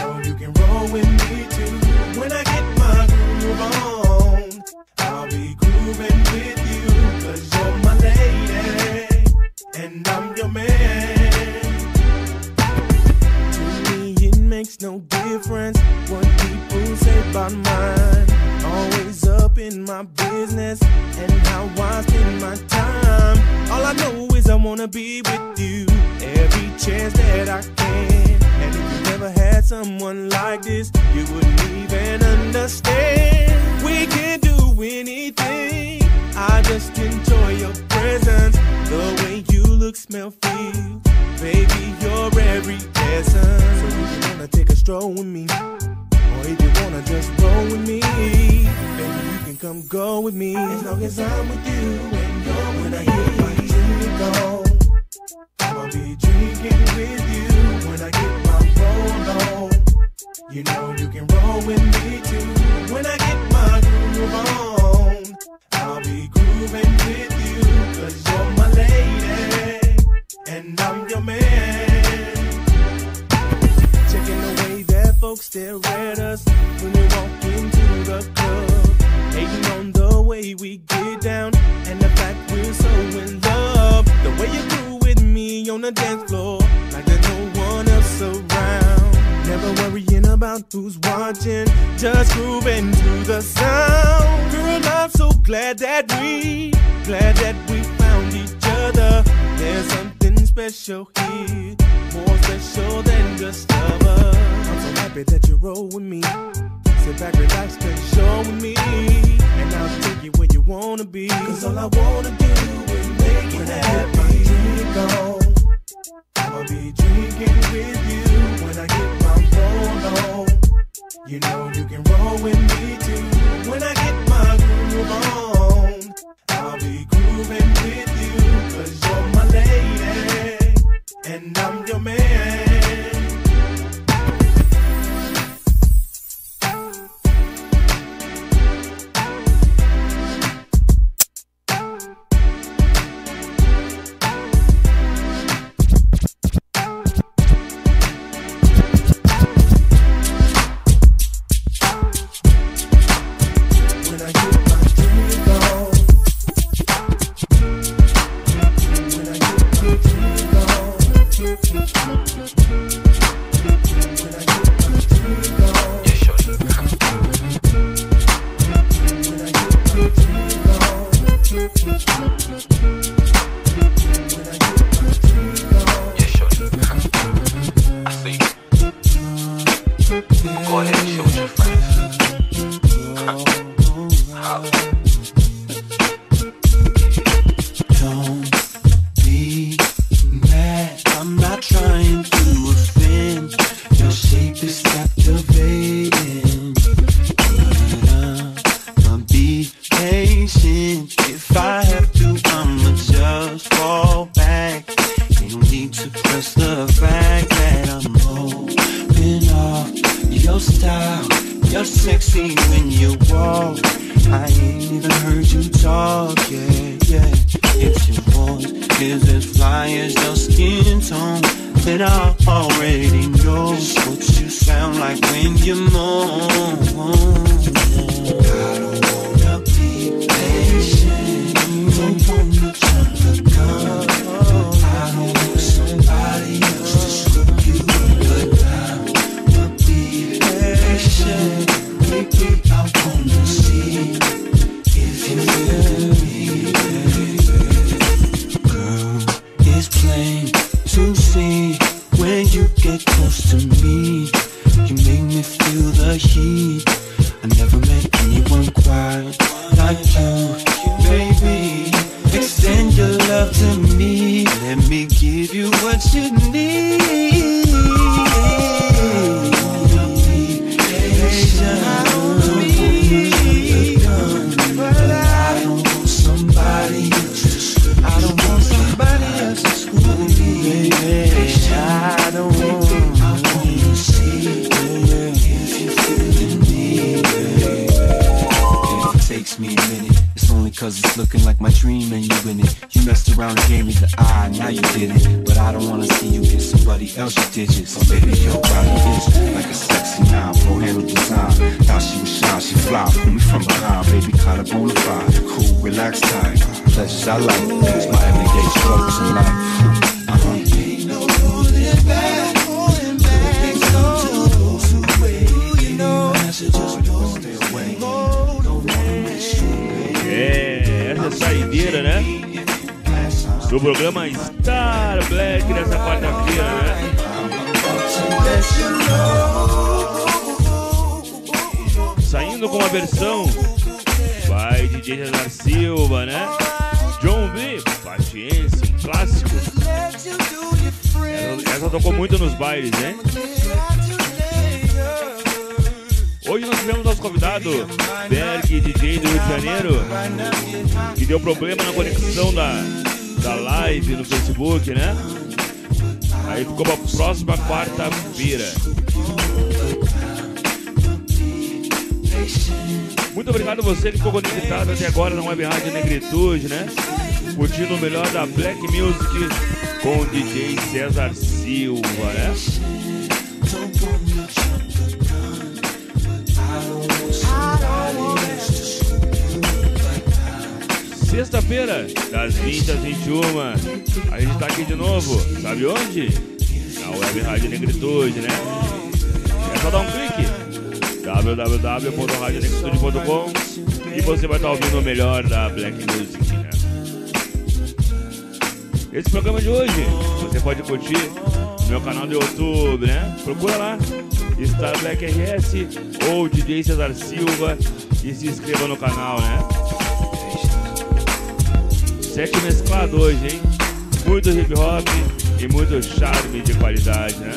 Speaker 18: know you can roll with me too. When I get my groove on, I'll be grooving with you, 'cause you're my lady, and I'm your man. To me it makes no difference what people say about mine. Always up in my business and how I spend my time. All I know is I wanna be with you every chance that I can. And if you never had someone like this, you wouldn't even understand. We can do anything, I just enjoy your presence. The way you look, smell, feel, baby, you're every essence. So if you wanna take a stroll with me, or if you wanna just roll with me, baby, you can come go with me. As long as I'm with you and you're when I get my drink on, I'ma be drinking with you. When I get my roll on, you know you can roll with me too. When I get my groove on, I'll be grooving with you, 'cause you're my lady, and I'm your man. Checking the way that folks stare at us when we walk into the club, hating on the way we get down and the fact we're so in love. The way you grew with me on the dance floor, like there's no one else around. Never worrying about who's watching, just grooving to the sound. Girl, I'm so glad that we found each other. There's something special here, more special than just lovers. I'm so happy that you roll with me. Sit back, relax, take a show with me, and I'll take you where you wanna be. 'Cause all I wanna do is make it happy. Drink on, I'ma be drinking with you. When I get my roll on, you know you can roll with me too. When I get my groove on, I'll be grooving with you, 'cause you're my lady, and I'm your man.
Speaker 4: Go ahead and share with your friends.
Speaker 18: Don't be mad, I'm not trying to offend. Your shape is captivating, but I'ma be patient. If I have to, I'ma just fall back. You need to press the fact that I'm open off your style. You're sexy when you walk. I ain't even heard you talk, yeah. If your voice is as fly as your skin tone, then I already know what you sound like when you moan. I don't wanna be patient, don't wanna jump the gun, but I don't want somebody else to screw you up. But I'ma be patient, baby, I wanna see if you feel me, baby. Girl, it's plain to see when you get close to me. You make me feel the heat. I never met anyone quite like you, baby. Extend your love to me. Let me give you what you need. Cause it's looking like my dream and you in it.
Speaker 9: You messed around and gave me the eye, now you did it. But I don't wanna see you get somebody else your digits. So baby, your body is like a sexy 9-4 handle design. Thought she was shy, she fly, pull me from behind. Baby, kinda bonafide, cool, relaxed time. Pleasures I like, it's my everyday struggles in life. Ain't no holding back,
Speaker 1: essa saideira, né? Do programa Star Black nessa quarta-feira, né? Saindo com uma versão by DJ Cesar Silva, né? John B, Patiência, um clássico. Essa tocou muito nos bailes, né? Hoje nós tivemos nosso convidado, Berg, DJ do Rio de Janeiro, que deu problema na conexão da live no Facebook, né? Aí ficou pra próxima quarta-feira. Muito obrigado a você que ficou conectado até agora na Web Rádio Negritude, né? Curtindo o melhor da Black Music com o DJ Cesar Silva, né? Sexta-feira, das 20 às 21, a gente tá aqui de novo, sabe onde? Na Web Rádio Negritude, né? É só dar um clique, www.radionegritude.com, e você vai estar ouvindo o melhor da Black Music, né? Esse programa de hoje, você pode curtir no meu canal do YouTube, né? Procura lá, Star Black RS ou DJ Cesar Silva e se inscreva no canal, né? Set mesclado hoje, hein? Muito hip hop e muito charme de qualidade, né?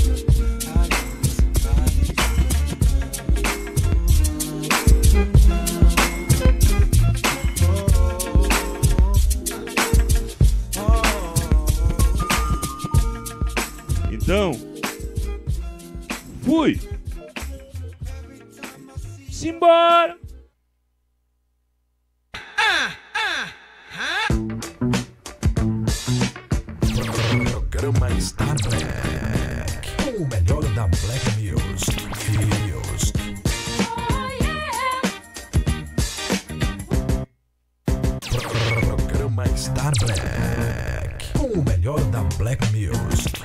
Speaker 1: Então, fui! Simbora!
Speaker 2: Programa Star Black, com o melhor da Black Music. Programa Star Black, com o melhor da Black Music.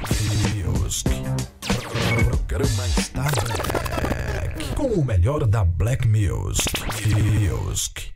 Speaker 2: Programa Star Black, com o melhor da Black Music.